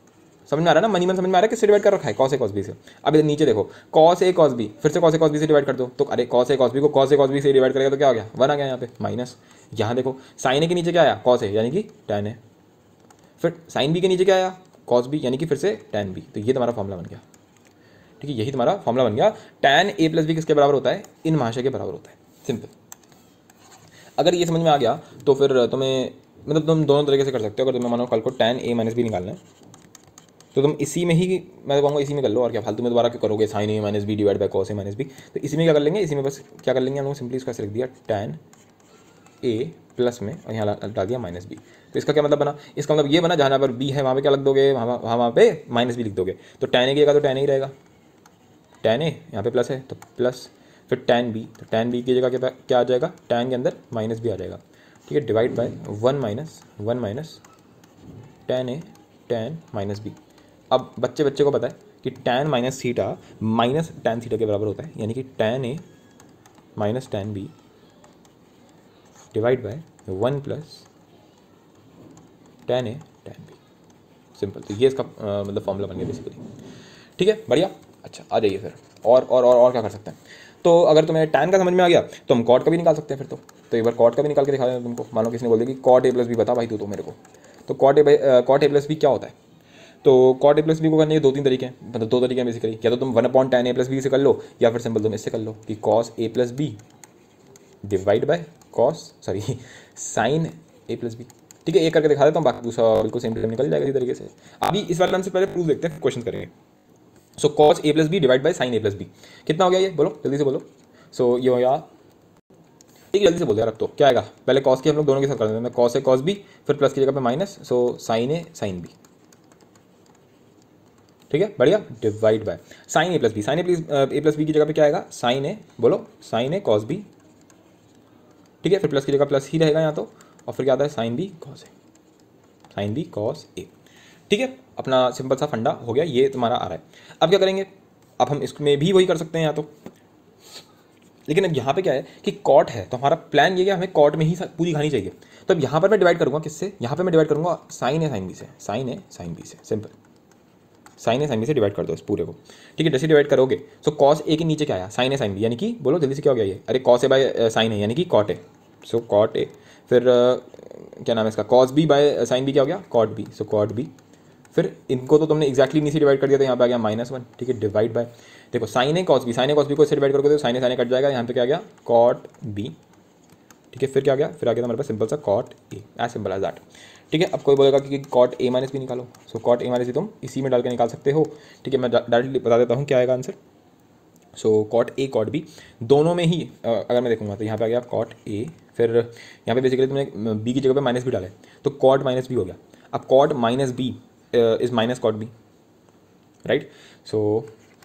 समझ में आ रहा है ना, मनी मन समझ में आ रहा है किससे डिवाइड कर रखा है, कॉस ए कॉस बी से। अब इधर नीचे देखो कॉस ए कॉस बी, फिर से कॉस ए कॉस बी से डिवाइड कर दो, तो अरे कॉस ए कॉस बी को कॉस ए कॉस बी से डिवाइड करेगा तो क्या आ गया, 1 आ गया यहाँ पे माइनस। यहाँ देखो साइन ए के नीचे क्या आया, कॉस ए यानी कि टैन ए, फिर साइन बी के नीचे क्या आया, कॉस बी यानी कि फिर से टैन बी। तो ये तुम्हारा फॉर्मूला बन गया, ठीक है, यही तुम्हारा फॉर्मूला बन गया। टैन ए प्लस बी किसके बराबर होता है, इन महाशय के बराबर होता है, सिंपल। अगर ये समझ में आ गया तो फिर तुम्हें मतलब तुम दोनों तरीके से कर सकते हो। अगर तुम्हें मानो कल को टैन ए माइनस बी निकालना है तो तुम इसी में ही, मैं तो कहूँगा इसी में कर लो, और क्या फालतू में दोबारा क्यों करोगे, sine A minus b divide by cos A minus B. तो इसी में क्या कर लेंगे, इसी में बस क्या कर लेंगे हम लोग, सिंपली इसका लिख दिया टैन ए प्लस में और यहाँ डाल दिया माइनस बी। तो इसका क्या मतलब बना, इसका मतलब ये बना जहाँ पर बी है वहाँ पे क्या लिख दोगे, वहाँ पे माइनस बी लिख दोगे। तो टैन ए की जगह तो टैन ए ही रहेगा, टैन ए यहाँ पे प्लस है तो प्लस, फिर टैन बी, तो टैन बी की जगह क्या आ जाएगा, टैन के अंदर माइनस बी आ जाएगा, ठीक है, divide by 1 minus tan a tan minus b. अब बच्चे को पता है कि tan minus theta minus tan theta के बराबर होता है, यानी कि tan a minus tan b divide by 1 plus tan a tan b, simple. तो ये इसका मतलब फॉर्मूला बन गया बेसिकली, ठीक है, बढ़िया। अच्छा आ जाइए फिर, और क्या कर सकते हैं। तो अगर तुम्हें टैन का समझ में आ गया तो हम कॉट का भी निकाल सकते हैं फिर। तो एक बार कॉट का भी निकाल के दिखा दें तुमको। मान लो किसी ने बोल दिया कि कॉट ए प्लस बी बता भाई तू तो मेरे को, तो कॉट ए प्लस बी क्या होता है। तो कॉट ए प्लस बी को करने के 2-3 तरीके हैं, मतलब 2 तरीके हैं बेसिकली। या तो तुम 1/tan ए प्लस बी से कर लो, या फिर सिंपल तुम इससे कर लो कि cos A plus b divide by sine A plus B, ठीक है। एक करके दिखा देता हूँ, बाकी दूसरा बिल्कुल सेम टाइम निकल जाएगा इसी तरीके से। अभी इस वाले से पहले प्रूफ देखते हैं, क्वेश्चन करेंगे। So cos A plus b divide by sine A plus b कितना हो गया, ये बोलो जल्दी से बोलो। सो ये हो गया, ठीक है जल्दी से बोल यार। अब तो क्या आएगा, पहले कॉस की हम लोग दोनों के साथ कर देते हैं, कॉस ए कॉस बी, फिर प्लस की जगह पे माइनस, सो साइन ए साइन बी, ठीक है, बढ़िया, divide by sine A plus b. Sine A plus b की जगह पे क्या आएगा, साइन ए, बोलो साइन ए कॉस बी, ठीक है, फिर प्लस की जगह प्लस ही रहेगा यहाँ तो, और फिर क्या आता है sine b cos A, sine b cos a, ठीक है। अपना सिंपल सा फंडा हो गया, ये तुम्हारा आ रहा है। अब क्या करेंगे, अब हम इसमें भी वही कर सकते हैं यहाँ तो, लेकिन अब यहाँ पे क्या है कि कॉट है, तो हमारा प्लान ये है हमें कॉट में ही पूरी खानी चाहिए। तो अब यहाँ पर मैं डिवाइड करूँगा किससे, यहाँ पे मैं डिवाइड करूँगा साइन ए साइन बी से, साइन ए साइन बी से, सिंपल साइन ए साइन बी से डिवाइड कर दो इस पूरे को, ठीक है। जैसे डिवाइड करोगे सो कॉस ए के नीचे क्या आया, साइन ए साइन बी, यानी कि बोलो जल्दी से क्या हो गया ये, अरे cos a by sine a यानी कि कॉट ए, सो कॉट ए, फिर क्या नाम है इसका, cos b by sine b क्या हो गया, cot b, so cot b. फिर इनको तो तुमने एक्जैक्टली नीचे डिवाइड कर दिया, तो यहाँ पे आ गया -1, ठीक है, डिवाइड बाय, देखो साइन ए कॉस बी को इससे डिवाइड करोगे तो साइन ए कट जाएगा, यहाँ पे क्या आ गया, कॉट बी, ठीक है। फिर क्या आ गया, फिर आ गया हमारे पास सिंपल सा cot a, as simple as that, ठीक है। अब कोई बोलेगा कि कॉट ए माइनस बी निकालो, so cot a minus b तुम इसी में डाल के निकाल सकते हो, ठीक है। मैं डायरेक्टली बता देता हूँ क्या आएगा answer. So cot a cot b दोनों में ही अगर मैं देखूंगा तो यहाँ पे आ गया कॉट ए, फिर यहाँ पे बेसिकली तुमने बी की जगह पे माइनस बी डाले, तो कॉट माइनस बी हो गया। अब cot minus b is minus cot b, right, so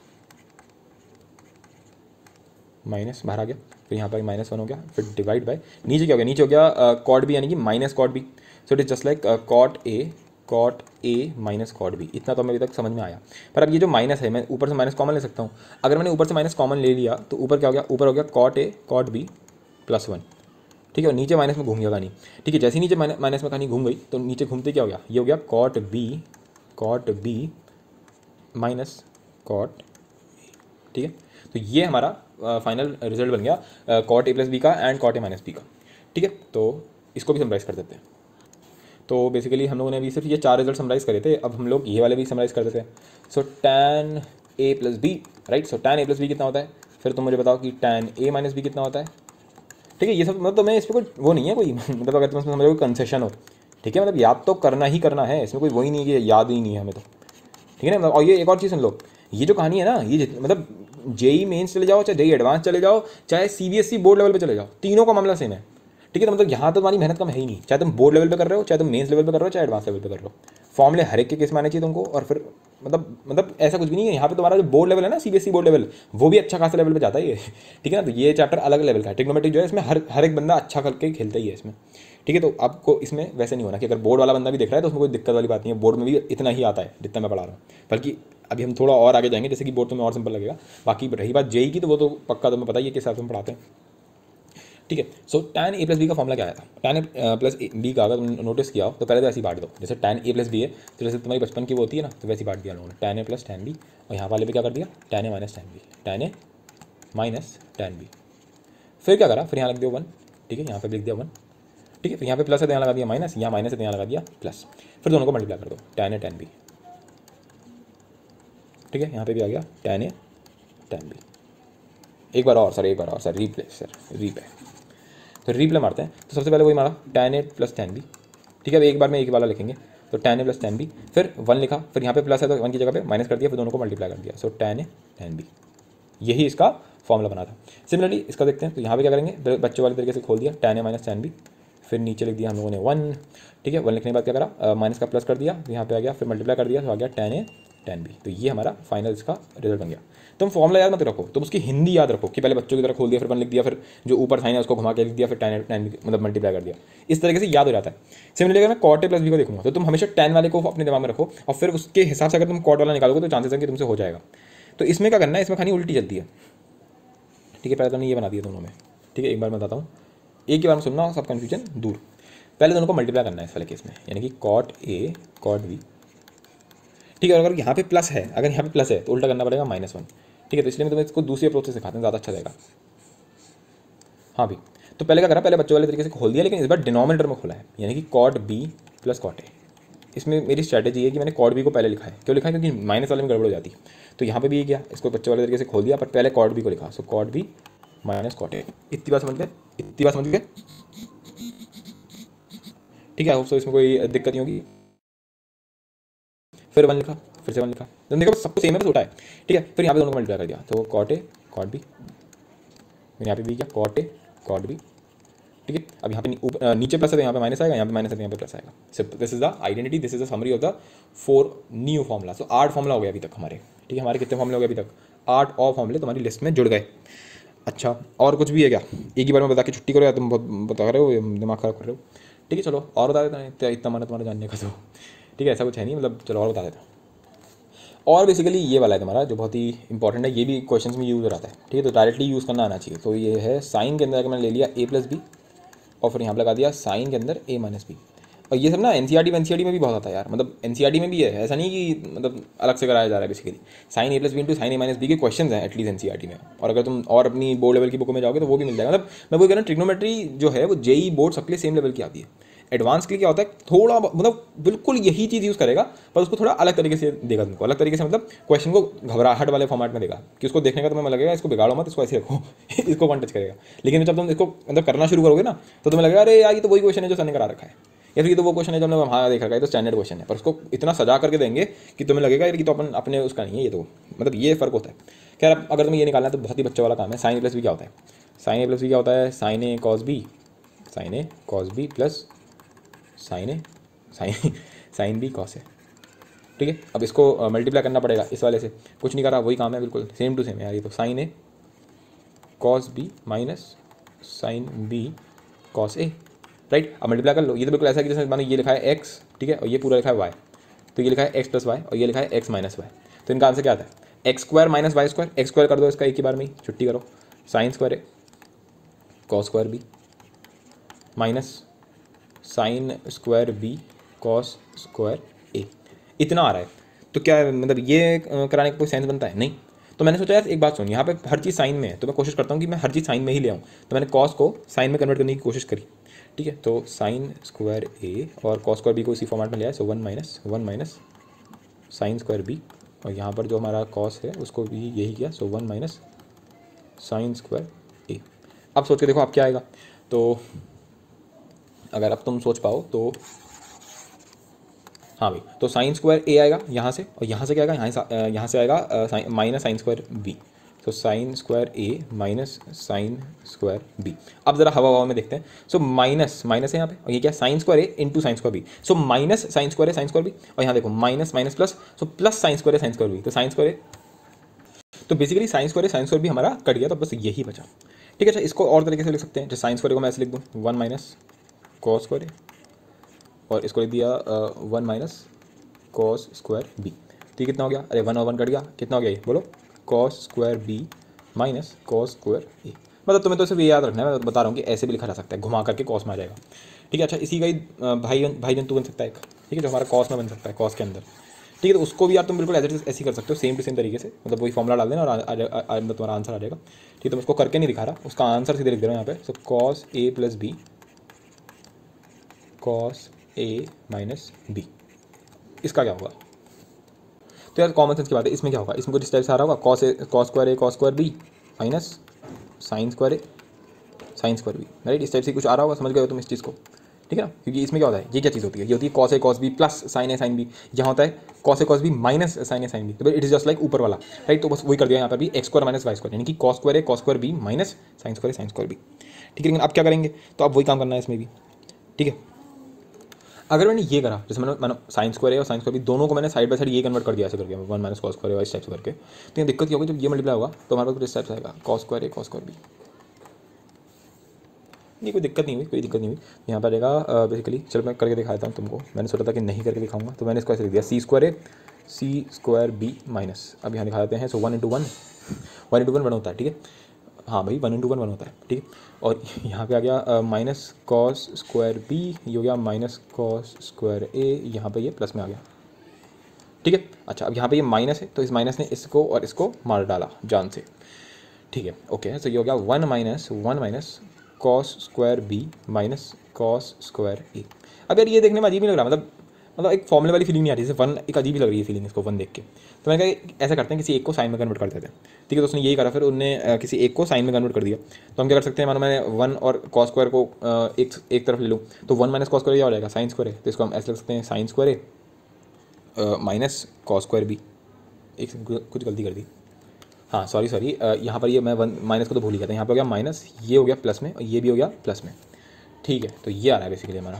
minus बाहर आ गया, फिर यहाँ पर -1 हो गया, फिर डिवाइड बाय नीचे क्या हो गया, नीचे हो गया कॉट बी यानी कि minus cot b, so it is just like cot a minus cot b. इतना तो हमें अभी तक समझ में आया। पर अब ये जो माइनस है मैं ऊपर से माइनस कॉमन ले सकता हूँ। अगर मैंने ऊपर से माइनस कॉमन ले लिया तो ऊपर क्या हो गया, ऊपर हो गया कॉट ए कॉट बी +1, ठीक है, और नीचे माइनस में घूम गया कहानी, ठीक है। जैसे ही नीचे माइनस में कहानी घूम गई तो नीचे घूमते क्या हो गया, ये हो गया कॉट बी माइनस कॉट, ठीक है। तो ये हमारा फाइनल रिजल्ट बन गया कॉट ए प्लस बी का and cot a minus B का, ठीक है। तो इसको भी समराइज़ कर देते हैं। तो बेसिकली हम लोगों ने अभी सिर्फ ये 4 रिजल्ट समराइज़ करे थे, अब हम लोग ये वाले भी समराइज़ कर देते हैं। So tan a plus b, right, so tan a plus b कितना होता है, फिर तुम मुझे बताओ कि टैन ए माइनस बी कितना होता है, ठीक है। ये सब मतलब मैं इस पर कोई वो नहीं है कोई मतलब अगर तुम इसमें समझो कंसेशन हो, ठीक है, मतलब याद तो करना ही करना है, इसमें कोई वही नहीं है कि याद ही नहीं है हमें तो, ठीक है ना। मतलब और ये एक और चीज़ सुन लो, ये जो कहानी है ना, ये मतलब जेई मेंस चले जाओ, चाहे जेई एडवांस चले जाओ, चाहे सीबीएसई बोर्ड लेवल पे चले जाओ, तीनों का मामला सेम है, ठीक है। तो मतलब यहाँ तो तुम्हारी मेहनत कम है ही नहीं, चाहे तुम बोर्ड लेवल पे कर रहे हो, चाहे तुम मेंस लेवल पे कर रहे हो, चाहे एडवांस लेवल पे कर रहे हो, फॉर्मूले हर एक के केस में आने चाहिए तुमको। और फिर मतलब ऐसा कुछ भी नहीं है यहाँ पे, तुम्हारा जो बोर्ड लेवल है ना, सीबीएसई बोर्ड लेवल, वो भी अच्छा खासा लेवल पे जाता है ये, ठीक है ना। तो ये चैप्टर अलग लेवल का है, ट्रिग्नोमेट्रिक जो है इसमें हर एक बंदा अच्छा करके खेलता ही है इसमें, ठीक है। तो आपको इसमें वैसे नहीं होना कि अगर बोर्ड वाला बंदा भी देख रहा है तो उसमें कोई दिक्कत वाली बात नहीं है, बोर्ड में भी इतना ही आता है जितना मैं पढ़ा रहा हूँ, बल्कि अभी हम थोड़ा और आगे जाएंगे, जैसे कि बोर्ड तो में और सिंपल लगेगा। बाकी रही बात जेई की, तो वो तो पक्का तुम्हें पता ही है किस हिसाब से हम पढ़ाते हैं, ठीक है। So tan a plus B का फॉर्मूला क्या आया था, tan a प्लस बी का अगर नोटिस किया हो तो पहले तो ऐसी बांट दो, जैसे tan a प्लस बी है तो जैसे तुम्हारी बचपन की वो होती है ना, तो वैसी बांट दिया लोगों ने, tan a plus tan b, और यहाँ वाले पे क्या कर दिया tan a minus tan b, tan a minus tan b। फिर क्या करा, फिर यहाँ लग दिया 1, ठीक है, यहाँ पे लिख दिया 1, ठीक है, फिर यहाँ पे प्लस है तो यहाँ लगा दिया माइनस, यहाँ माइनस है तो यहाँ लगा दिया प्लस, फिर दोनों को मल्टीप्लाई कर दो, tan a tan b, ठीक है, यहाँ पे भी आ गया tan a tan b। एक बार और सर रीप्ले तो रीप्ले मारते हैं। तो सबसे पहले वही मारा tan a plus tan b, ठीक है, अब एक बार में एक वाला लिखेंगे, तो tan a plus tan b, फिर 1 लिखा, फिर यहाँ पे प्लस है तो 1 की जगह पे माइनस कर दिया, फिर दोनों को मल्टीप्लाई कर दिया, सो tan a tan b, यही इसका फॉर्मूला बना था। सिमिलरली इसका देखते हैं, तो यहाँ पे क्या करेंगे, बच्चों वाले तरीके से खोल दिया tan a minus tan b, फिर नीचे लिख दिया हम लोगों ने 1, ठीक है, 1 लिखने के बाद क्या करा, माइनस का प्लस कर दिया, तो यहाँ पे आ गया, फिर मल्टीप्लाई कर दिया तो आ गया tan a tan b, तो ये हमारा फाइनल इसका रिजल्ट बन गया। तुम फॉर्मूला याद मत रखो, तुम उसकी हिंदी याद रखो कि पहले बच्चों की तरह खोल दिया, फिर 1 लिख दिया, फिर जो ऊपर साइन है उसको घुमा के लिख दिया, फिर tan मतलब मल्टीप्लाई कर दिया, इस तरीके से याद हो जाता है। सिमिलरली अगर मैं cot a प्लस b को देखूंगा तो तुम हमेशा tan वाले को अपने दिमाग में रखो, और फिर उसके हिसाब से अगर तुम cot वाला निकालोगे तो चांसेस है कि तुमसे हो जाएगा। तो इसमें क्या करना है, इसमें खानी उल्टी चलती है, ठीक है, पहले तुमने ये बना दिया दोनों में, ठीक है, एक बार मैं बताता हूँ, एक ही बार में सुनना, सब कन्फ्यूजन दूर। पहले दोनों को मल्टीप्लाई करना है इस वाले केस में, यानी कि cot a cot b, ठीक है, और अगर यहाँ पे प्लस है, अगर यहाँ पे प्लस है तो उल्टा करना पड़ेगा -1, ठीक है, तो इसलिए मैं तुम्हें इसको दूसरी अप्रोच से सिखाते हैं, ज़्यादा अच्छा रहेगा। हाँ भी, तो पहले क्या करा, पहले बच्चों वाले तरीके से खोल दिया, लेकिन इस बार डिनोमिनेटर में खोला है, यानी कि cot b plus cot a। इसमें मेरी स्ट्रैटेजी है कि मैंने cot b को पहले लिखा है, क्यों लिखा है, क्योंकि माइनस वाले में गड़बड़ हो जाती है, तो यहाँ पे भी ये किया, इसको बच्चों वाले तरीके से खोल दिया, पर पहले cot b को लिखा, सो cot b minus cot a। इतनी बात समझ गए, इतनी बात समझ गए, ठीक है, होप सो इसमें कोई दिक्कत नहीं होगी। फिर 1 लिखा, फिर से 1 लिखा, तो देखो सब सेम है, बस छोटा है, ठीक है, फिर यहाँ पे दोनों को मल्टीप्लाई कर दिया, तो cot a cot b, फिर यहाँ पे भी क्या cot a cot b, ठीक है, अब यहाँ पे नीचे प्लस है तो यहाँ पे माइनस आएगा, यहाँ पे माइनस है तो यहाँ पे प्लस आएगा। सिर्फ this is the identity, this is the summary of the 4 new formula. So 8 formula हो गया अभी तक हमारे, ठीक है, हमारे कितने फॉर्मूले हो गए अभी तक, 8 और फॉर्मूले तुम्हारी लिस्ट में जुड़ गए। अच्छा, और कुछ भी है क्या, एक ही बार में बता के छुट्टी करो, या तुम बहुत बता रहे हो, दिमाग खराब कर रहे हो, ठीक है, चलो और बता देते हैं, इतना मन तुम्हारा जानने का, तो ठीक है, ऐसा कुछ है नहीं, मतलब चलो और बता देते हैं। और बेसिकली ये वाला है तुम्हारा जो बहुत ही इंपॉर्टेंट है, ये भी क्वेश्चन में यूज़ हो रहा है, ठीक है, तो डायरेक्टली यूज़ करना आना चाहिए। तो ये है साइन के अंदर अगर मैंने ले लिया a प्लस बी, और फिर यहाँ पर लगा दिया साइन के अंदर a माइनस बी, और ये सब ना एनसीईआरटी में भी बहुत आता है यार, मतलब एनसीईआरटी में भी है, ऐसा नहीं कि मतलब अलग से कराया जा रहा है। Basically sine a plus b into sine a minus b के क्वेश्चन हैं एटलीस्ट एनसीईआरटी में, और अगर तुम और अपनी बोर्ड लेवल की बुक में जाओगे तो वो भी मिल जाएगा। मतलब मैं वो कह रहा हूँ, ट्रिग्नोमेट्री जो है वो जेई बोर्ड सबके लिए सेम लेवल की आती है। एडवांस के लिए क्या होता है, थोड़ा मतलब बिल्कुल यही चीज़ यूज़ करेगा, पर उसको थोड़ा अलग तरीके से देगा तुमको, अलग तरीके से, मतलब क्वेश्चन को घबराहट वाले फॉर्मेट में देगा, कि उसको देखने का तुम्हें लगेगा इसको बिगाड़ो मत, इसको ऐसे रखो इसको वन टच करेगा। लेकिन जब तुम इसको मतलब करना शुरू करोगे ना, तो तुम्हें लगेगा अरे यार ये तो वही क्वेश्चन है जो सर ने करा रखा है, या फिर ये तो वो क्वेश्चन है जो हमने वहाँ देख रखा है, तो स्टैंडर्ड क्वेश्चन है, पर उसको इतना सजा करके देंगे कि तुम्हें लगेगा कि तो अपने उसका नहीं है, ये तो मतलब ये फ़र्क होता है। खैर अगर तुम्हें ये निकालना है तो बहुत ही बच्चा वाला काम है। साइन ए प्लस बी क्या होता है, साइन ए प्लस बी क्या होता है, साइन ए कॉस बी, साइन ए cos B plus sine b cos है, ठीक है। अब इसको मल्टीप्लाई करना पड़ेगा इस वाले से, कुछ नहीं करा, वही काम है, बिल्कुल सेम टू सेम यार, ये तो sine A cos b minus sine b cos a, right. अब मल्टीप्लाई कर लो, ये तो बिल्कुल ऐसा कि जैसे मानो ये लिखा है एक्स, ठीक है, और ये पूरा लिखा है वाई, तो ये लिखा है एक्स प्लस वाई और ये लिखा है एक्स माइनस वाई, तो इनका आंसर क्या आता है, x square minus y square, x square कर दो इसका एक ही बार में ही, छुट्टी करो, sine square a cos square b minus sine square B cos square a, इतना आ रहा है। तो क्या मतलब ये कराने का कोई सेंस बनता है, नहीं। तो मैंने सोचा यार एक बात सुन, यहाँ पे हर चीज़ साइन में है, तो मैं कोशिश करता हूँ कि मैं हर चीज़ साइन में ही ले आऊँ, तो मैंने कॉस को साइन में कन्वर्ट करने की कोशिश करी, ठीक है। तो साइन स्क्वायर ए और कॉस स्क्वायर बी को इसी फॉर्मेट में लिया है, so 1 minus sine square b, और यहाँ पर जो हमारा कॉस है उसको भी यही किया, so 1 minus sine square a. अब सोच के देखो आप क्या आएगा, तो अगर अब तुम सोच पाओ तो हाँ भाई, तो साइन स्क्वायर ए आएगा यहाँ से, और यहाँ से क्या आएगा, यहाँ से आएगा माइनस साइन स्क्वायर बी, तो साइन स्क्वायर ए माइनस साइन स्क्वायर बी। अब जरा हवा में देखते हैं, सो माइनस माइनस है यहाँ पे, और ये क्या sine square a into sine square b, so minus sine square है साइन स्क्वायर बी, और यहाँ देखो minus minus plus, so plus sine square है साइन स्क्वायर बी, तो साइन स्क्वायर ए, तो बेसिकली साइन स्क्वायर बी हमारा कट गया, तो बस यही बचा, ठीक है। अच्छा, इसको और तरीके से लिख सकते हैं, जो साइन स्क्वायर को मैं ऐसे लिख दूँ 1 माइनस कॉस स्क्वायर ए, और इसको लिख दिया 1 माइनस कॉस स्क्वायर बी, तो ये कितना हो गया, अरे 1 और 1 कट गया, कितना हो गया ये बोलो, cos square b minus cos square a. मतलब तुम्हें तो सिर्फ ये याद रखना है, मैं बता रहा हूँ कि ऐसे भी लिखा जा सकता है, घुमा करके कॉस में आ जाएगा। ठीक है, अच्छा इसी का ही भाई जंतु बन सकता है एक, ठीक है, जो हमारा कॉस में बन सकता है, कॉस के अंदर। ठीक है, तो उसको भी यार तुम बिल्कुल ऐसे ऐसे कर सकते हो, सेम टू सेम तरीके से, मतलब वही फॉर्मूला डाल देना और मतलब तुम्हारा आंसर आ जाएगा। ठीक है, तो मैं उसको करके नहीं दिखा रहा, उसका आंसर सीधे लिख दे रहा हूँ यहाँ पे। सो कॉस ए प्लस बी, कॉस ए माइनस बी, इसका क्या होगा? तो यार कॉमन सेंस की बात है, इसमें क्या होगा, इसमें कुछ इस टाइप से आ रहा होगा, cos square a cos square b minus sine square a sine square b, right? इस टाइप से कुछ आ रहा होगा, समझ गए हो तुम इस चीज़ को? ठीक है ना, क्योंकि इसमें क्या होता है, ये क्या चीज़ होती है, ये होती है कॉस ए कॉस बी प्लस साइन ए साइन बी, यहाँ होता है कॉस ए कॉस बी माइनस साइन ए साइन बी, तो इट इज जस्ट लाइक ऊपर वाला, राइट? तो बस वही कर दिया यहाँ पर भी, x square minus y square, यानी कि cos square a cos square b minus sine square b. ठीक है, लेकिन अब क्या करेंगे, तो अब वही काम करना है इसमें भी। ठीक है, अगर मैंने ये करा, जैसे मैंने साइन स्क्वायर है और साइन स्क्वायर भी दोनों को मैंने साइड बाय साइड ये कन्वर्ट कर दिया ऐसे करके, वन माइनस कॉस स्क्वायर है इस टाइप से करके, तो ये दिक्कत क्या होगी, जब ये मल्टीप्लाई होगा तो हमारे पास इस टाइप से आएगा cos square a cos square b. नहीं कोई दिक्कत नहीं हुई, कोई दिक्कत नहीं हुई, यहाँ पर आएगा बेसिकली। चलो मैं करके दिखाता हूँ तुमको, मैंने सोचा था कि नहीं करके दिखाऊंगा, तो मैंने इसको ऐसे लिख दिया c square a c square b minus, अब यहाँ दिखा देते हैं। सो 1 × 1 1 होता है, ठीक है, हाँ भाई 1 × 1 होता है, ठीक है। और यहाँ पे आ गया माइनस कॉस स्क्वायर बी, ये हो गया माइनस कॉस स्क्वायर ए, यहाँ पे ये प्लस में आ गया। ठीक है, अच्छा अब यहाँ पे ये माइनस है, तो इस माइनस ने इसको और इसको मार डाला जान से। ठीक है, ओके, तो ये हो गया 1 minus cos square b minus cos square a. अब यार ये देखने में अजीब नहीं लग रहा, मतलब एक फॉर्मूले वाली फीलिंग नहीं आ रही, जैसे वन एक अजीब ही लग रही है फीलिंग इसको वन देख के। तो मैंने कहा ऐसा करते हैं, किसी एक को साइन में कन्वर्ट कर देते हैं। ठीक है, तो उसने यही करा, फिर उन्होंने किसी एक को साइन में कन्वर्ट कर दिया। तो हम क्या कर सकते हैं, मानो मैं वन और कॉस स्क्वायर को एक तरफ ले लूँ, तो 1 माइनस कॉस स्क्वायर क्या हो जाएगा, साइन स्क्वायर है, तो इसको हम ऐसे लग सकते हैं साइन स्क्वायर है माइनस कॉस स्क्वायर बी। एक कुछ गलती कर दी, हाँ सॉरी यहाँ पर ये मैं वन माइनस को तो भूल ही गया था, यहाँ पर हो गया माइनस, ये हो गया प्लस में और ये भी हो गया प्लस में। ठीक है, तो ये आ रहा है बेसिकली हमारा।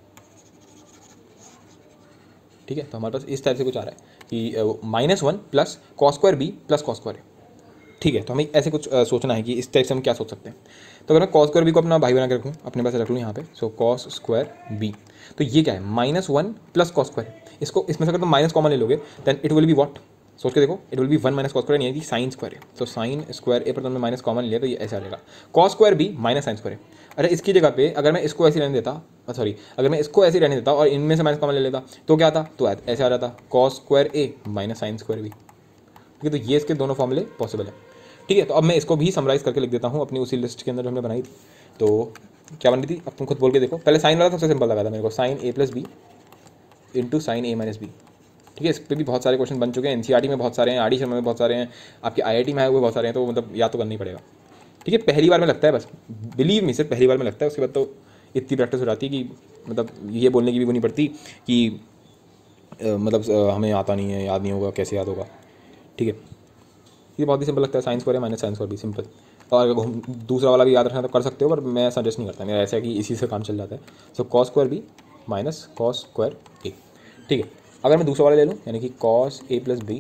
ठीक है, तो हमारे पास इस टाइप से कुछ आ रहा है कि -1 plus cos square B plus cos square. ठीक है, तो हमें ऐसे कुछ सोचना है कि इस टाइप से हम क्या सोच सकते हैं। तो अगर मैं कॉस स्क्वायर बी को अपना भाई बना के रखूँ, अपने पास रख लूँ यहाँ पे, सो कॉस स्क्वायर बी, तो ये क्या है, -1 प्लस कॉस स्क्वायर। इसको इसमें से अगर तुम माइनस कॉमन ले लोगे then it will be what, सोच के देखो, it will be 1 minus cos square, यानी कि साइन स्क्वायर है। तो साइन स्क्वायर ए पर तुमने माइनस कॉमन लिया तो ये ऐसा आ जाएगा cos square b minus sine square a. अरे इसकी जगह पे अगर मैं इसको ऐसे रहने देता, सॉरी अगर मैं इसको ऐसे रहने देता और इनमें से माइनस कॉमन ले लेता तो क्या आता, तो ऐसे आ जाता कॉस स्क्वायर ए माइनस साइन स्क्वायर बी। ठीक है, तो ये इसके दोनों फॉर्मूले पॉसिबल है। ठीक है, तो अब मैं इसको भी समराइज करके लिख देता हूँ अपनी उसी लिस्ट के अंदर जो हमने बनाई थी। तो क्या बन रही थी, अब तुम खुद बोल के देखो। पहले साइन वाला सबसे सिंपल लगा था मेरे को, साइन ए प्लस बी इंटू साइन ए माइनस बी। ठीक है, इस पर भी बहुत सारे क्वेश्चन बन चुके हैं, एनसीईआरटी में बहुत सारे हैं, आरडी शर्मा में बहुत सारे हैं, आपके आईआईटी में आए हुए बहुत सारे हैं, तो मतलब याद तो करना ही पड़ेगा। ठीक है, पहली बार में लगता है, बस बिलीव मी, सिर्फ पहली बार में लगता है, उसके बाद तो इतनी प्रैक्टिस हो जाती है कि मतलब ये बोलने की भी वो नहीं पड़ती कि मतलब हमें आता नहीं है, याद नहीं होगा, कैसे याद होगा। ठीक है, ये बहुत ही सिंपल लगता है, साइन स्क्वायर है माइनस साइन स्क्वायर भी सिंपल। और अगर दूसरा वाला भी याद रखना तो कर सकते हो, पर मैं सजेस्ट नहीं करता, मेरा ऐसा है कि इसी से काम चल जाता है। So cos square b minus cos square a. ठीक है, अगर मैं दूसरा वाला ले लूँ, यानी कि कॉस ए प्लस बी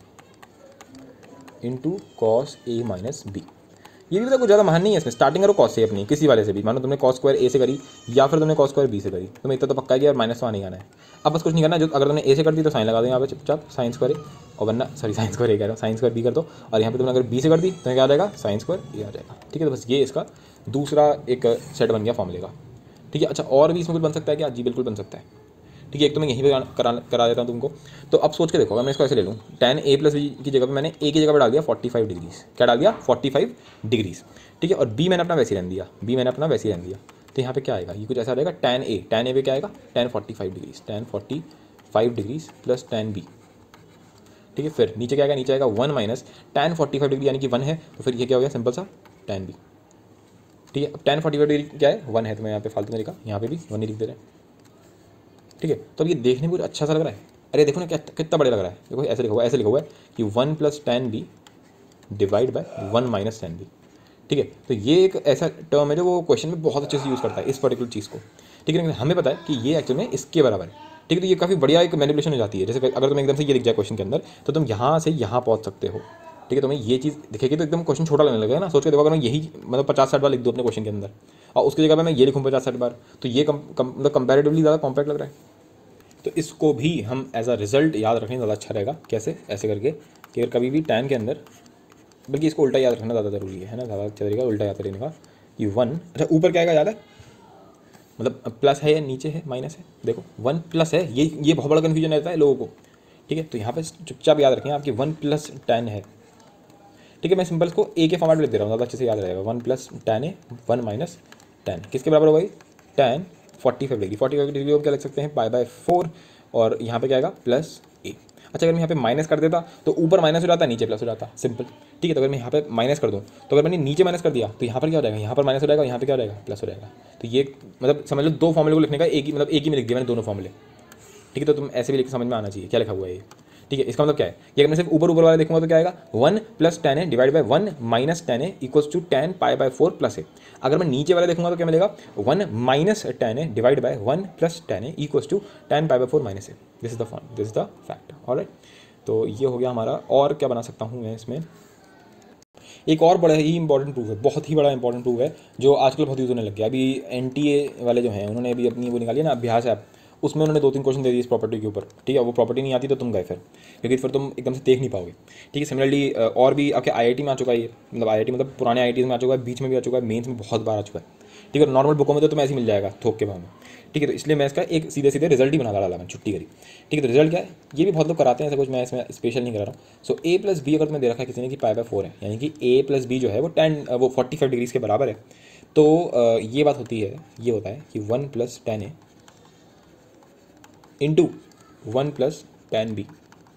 इंटू कॉस ए माइनस बी, ये भी मतलब कुछ ज़्यादा महान नहीं है, इसमें स्टार्टिंग करो कॉस से अपनी किसी वाले से भी, मानो तुमने कॉस स्क्वायर ए से करी या फिर तुमने कॉस स्क्वायर बी से करी, तुम्हें इतना तो पक्का है कि यार माइनस वहाँ नहीं आना है। अब बस कुछ नहीं करना, जो अगर तुमने ए से कर दी तो साइन लगा दो यहाँ पे चुपचाप, साइन स्क्वायर ए, और वरना सॉरी साइन स्क्वायर ए कह रहा हूँ, साइन स्क्वायर बी कर दो, और यहाँ पे तुमने अगर बी से कर दी तो क्या आ जाएगा, साइन स्क्वायर ए आ जाएगा। ठीक है, तो बस ये इसका दूसरा एक सेट बन गया फॉर्मूले का। ठीक है, अच्छा और भी इसमें कुछ बन सकता है क्या, जी बिल्कुल बन सकता है। ठीक है, एक तो मैं यहीं पे करा देता हूँ तुमको। तो अब सोच के देखो, अगर मैं इसको ऐसे ले लूँ, tan a प्लस बी की जगह पे मैंने a की जगह पे डाल दिया 45 डिग्रीज, क्या डाल दिया 45 डिग्रीज। ठीक है, और b मैंने अपना वैसे ही रहने दिया, तो यहाँ पे क्या आएगा, ये कुछ ऐसा रहेगा, tan a पे क्या आएगा, tan 45 degrees plus tan b। ठीक है, फिर नीचे क्या आएगा, नीचे आएगा 1 माइनस tan 45 डिग्री, यानी कि 1 है, तो फिर ये क्या हो गया, सिंपल सा tan b। ठीक है, अब tan 45 डिग्री क्या है, 1 है, तो मैं यहाँ पे फालतू में लिखा, यहाँ पे भी 1 ही लिख दे रहे हैं। ठीक है, तो अब ये देखने में कुछ अच्छा सा लग रहा है, अरे देखो ना क्या कितना बड़ा लग रहा है, देखो ऐसे लिखा हुआ है कि 1 plus tan b divide by 1 minus tan b। ठीक है, तो ये एक ऐसा टर्म है जो वो क्वेश्चन में बहुत अच्छे से यूज़ करता है इस पर्टिकुलर चीज़ को। ठीक है, लेकिन हमें पता है कि ये एक्चुअल में इसके बराबर है। ठीक है, तो ये काफ़ी बढ़िया एक मैनिपुलेशन हो जाती है, जैसे अगर तुम एकदम से ये दिख जाए क्वेश्चन के अंदर तो तुम यहाँ से यहाँ पहुँच सकते हो। ठीक है, तुम्हें ये चीज़ दिखेगी तो एकदम क्वेश्चन छोटा लगने लगेगा ना, सोच के देखो, अगर मैं यही मतलब 50-60 बार लिख दूँ अपने क्वेश्चन के अंदर और उसकी जगह पर मैं ये लिखूँ 50-60 बार, तो ये मतलब कंपेरेटिवली ज़्यादा कॉम्पैक्ट लग रहा है। तो इसको भी हम एज अ रिजल्ट याद रखें ज़्यादा अच्छा रहेगा, कैसे, ऐसे करके कि अगर कभी भी tan के अंदर बल्कि इसको उल्टा याद रखना ज़्यादा ज़रूरी है ना, ज़्यादा अच्छा तरीका उल्टा याद रखने का कि 1, अच्छा ऊपर क्या आएगा याद है, मतलब प्लस है या नीचे है माइनस है, देखो 1 प्लस है, ये बहुत बड़ा कन्फ्यूजन रहता है लोगों को, ठीक है। तो यहाँ पे चुपचाप याद रखें आपकी 1 + tan है, ठीक है। मैं सिंपल इसको ए के फॉर्मेट में लिख दे रहा हूँ, ज़्यादा अच्छे से याद रहेगा। 1 + tan है, 1 - tan किसके बराबर हो गई, tan 45 डिग्री। 45 डिग्री को क्या लिख सकते हैं, π/4, और यहाँ पे क्या आएगा प्लस ए। अच्छा अगर मैं यहाँ पे माइनस कर देता तो ऊपर माइनस हो जाता, नीचे प्लस हो जाता, सिंपल, ठीक है। तो अगर मैं यहाँ पे माइनस कर दूँ, तो अगर मैंने नीचे माइनस कर दिया तो यहाँ पर क्या हो जाएगा, यहाँ पर माइनस हो जाएगा, यहाँ पे क्या हो जाएगा, प्लस हो जाएगा। तो ये मतलब समझ लो दो फॉर्मूले को लिखने का एक ही, मतलब एक ही में लिख दिया मैंने दोनों फॉर्मूले, ठीक है। तो तुम ऐसे भी लिख समझ में आना चाहिए क्या लिखा हुआ है ये, ठीक है। इसका मतलब क्या है कि अगर मैं सिर्फ ऊपर ऊपर वाला देखूंगा तो क्या आएगा, 1 + tan है डिवाइड बाय 1 - tan है इक्वल्स टू tan π/4 प्लस है। अगर मैं नीचे वाला देखूंगा तो क्या मिलेगा, 1 - tan है डिवाइड बाय 1 + tan है इक्वल्स टू tan π/4 - है। This is the fact, alright. तो ये हो गया हमारा। और क्या बना सकता हूँ मैं इसमें, एक और बड़ा ही इंपॉर्टेंट प्रूफ है, बहुत ही बड़ा इंपॉर्टेंट प्रूफ है जो आजकल बहुत यूज होने लग गया। अभी NTA वाले जो हैं उन्होंने अभी अपनी वो निकाली है ना अभ्यास ऐप, उसमें उन्होंने 2-3 क्वेश्चन दे दिए इस प्रॉपर्टी के ऊपर, ठीक है। वो प्रॉपर्टी नहीं आती तो तुम गए फिर, क्योंकि फिर तुम एकदम से देख नहीं पाओगे, ठीक है। सिमिलरली और भी आपके IIT में आ चुका है ये, मतलब IIT मतलब पुराने IITs में आ चुका है, बीच में भी आ चुका है, मेंस में बहुत बार आ चुका है, ठीक है। नॉर्मल बुकों में तो तुम्हें ऐसे मिल जाएगा थोक के भाव में, ठीक है। तो इसलिए मैं इसका एक सीधे सीधे रिजल्ट ही बना डाला, मैं छुट्टी करी, ठीक है। तो रिजल्ट क्या है, ये भी बहुत लोग कराते हैं ऐसा कुछ, मैं इसमें स्पेशल नहीं करा रहा हूँ। सो a + b अगर तुम्हें दे रखा है किसी ने कि π/4 है, यानी कि a + b जो है वो 45 डिग्री के बराबर है, तो ये बात होती है, ये होता है कि 1 + tan a into 1 + tan b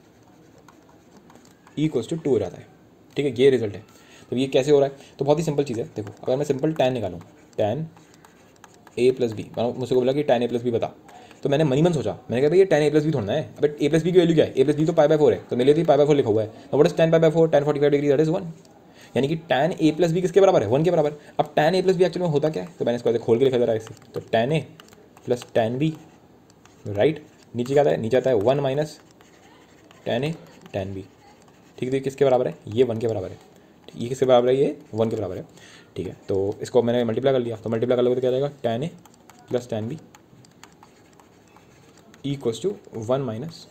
equals to 2 हो जाता है, ठीक है। ये रिजल्ट है। तो ये कैसे हो रहा है, तो बहुत ही सिंपल चीज़ है। देखो अगर मैं सिंपल tan निकालूँ, tan a + b, मुझसे को बोला कि tan a + b बता, तो मैंने मनी मन सोचा, मैंने कहा भाई ये tan a + b थोड़ा है, अब a + b की वैल्यू क्या है, a + b तो π/4 है, तो मेरे लिए π/4 लिखा हुआ है। तो what is tan π/4, tan 45 degree that is 1, यानी कि tan a + b किसके बराबर है, 1 के बराबर। अब tan a + b एक्चुअली में होता क्या है, तो मैंने इसको ऐसे खोल के लिखा जा रहा है इसे, तो tan a + tan b, right. नीचे क्या आता है, नीचे आता है 1 - tan a tan b, ठीक है। तो किसके बराबर है, ये 1 के बराबर है, ये किसके बराबर है, ये 1 के बराबर है, ठीक है। तो इसको मैंने मल्टीप्लाई कर लिया, तो मल्टीप्लाई कर लोगे तो क्या जाएगा, tan a + tan b equals to 1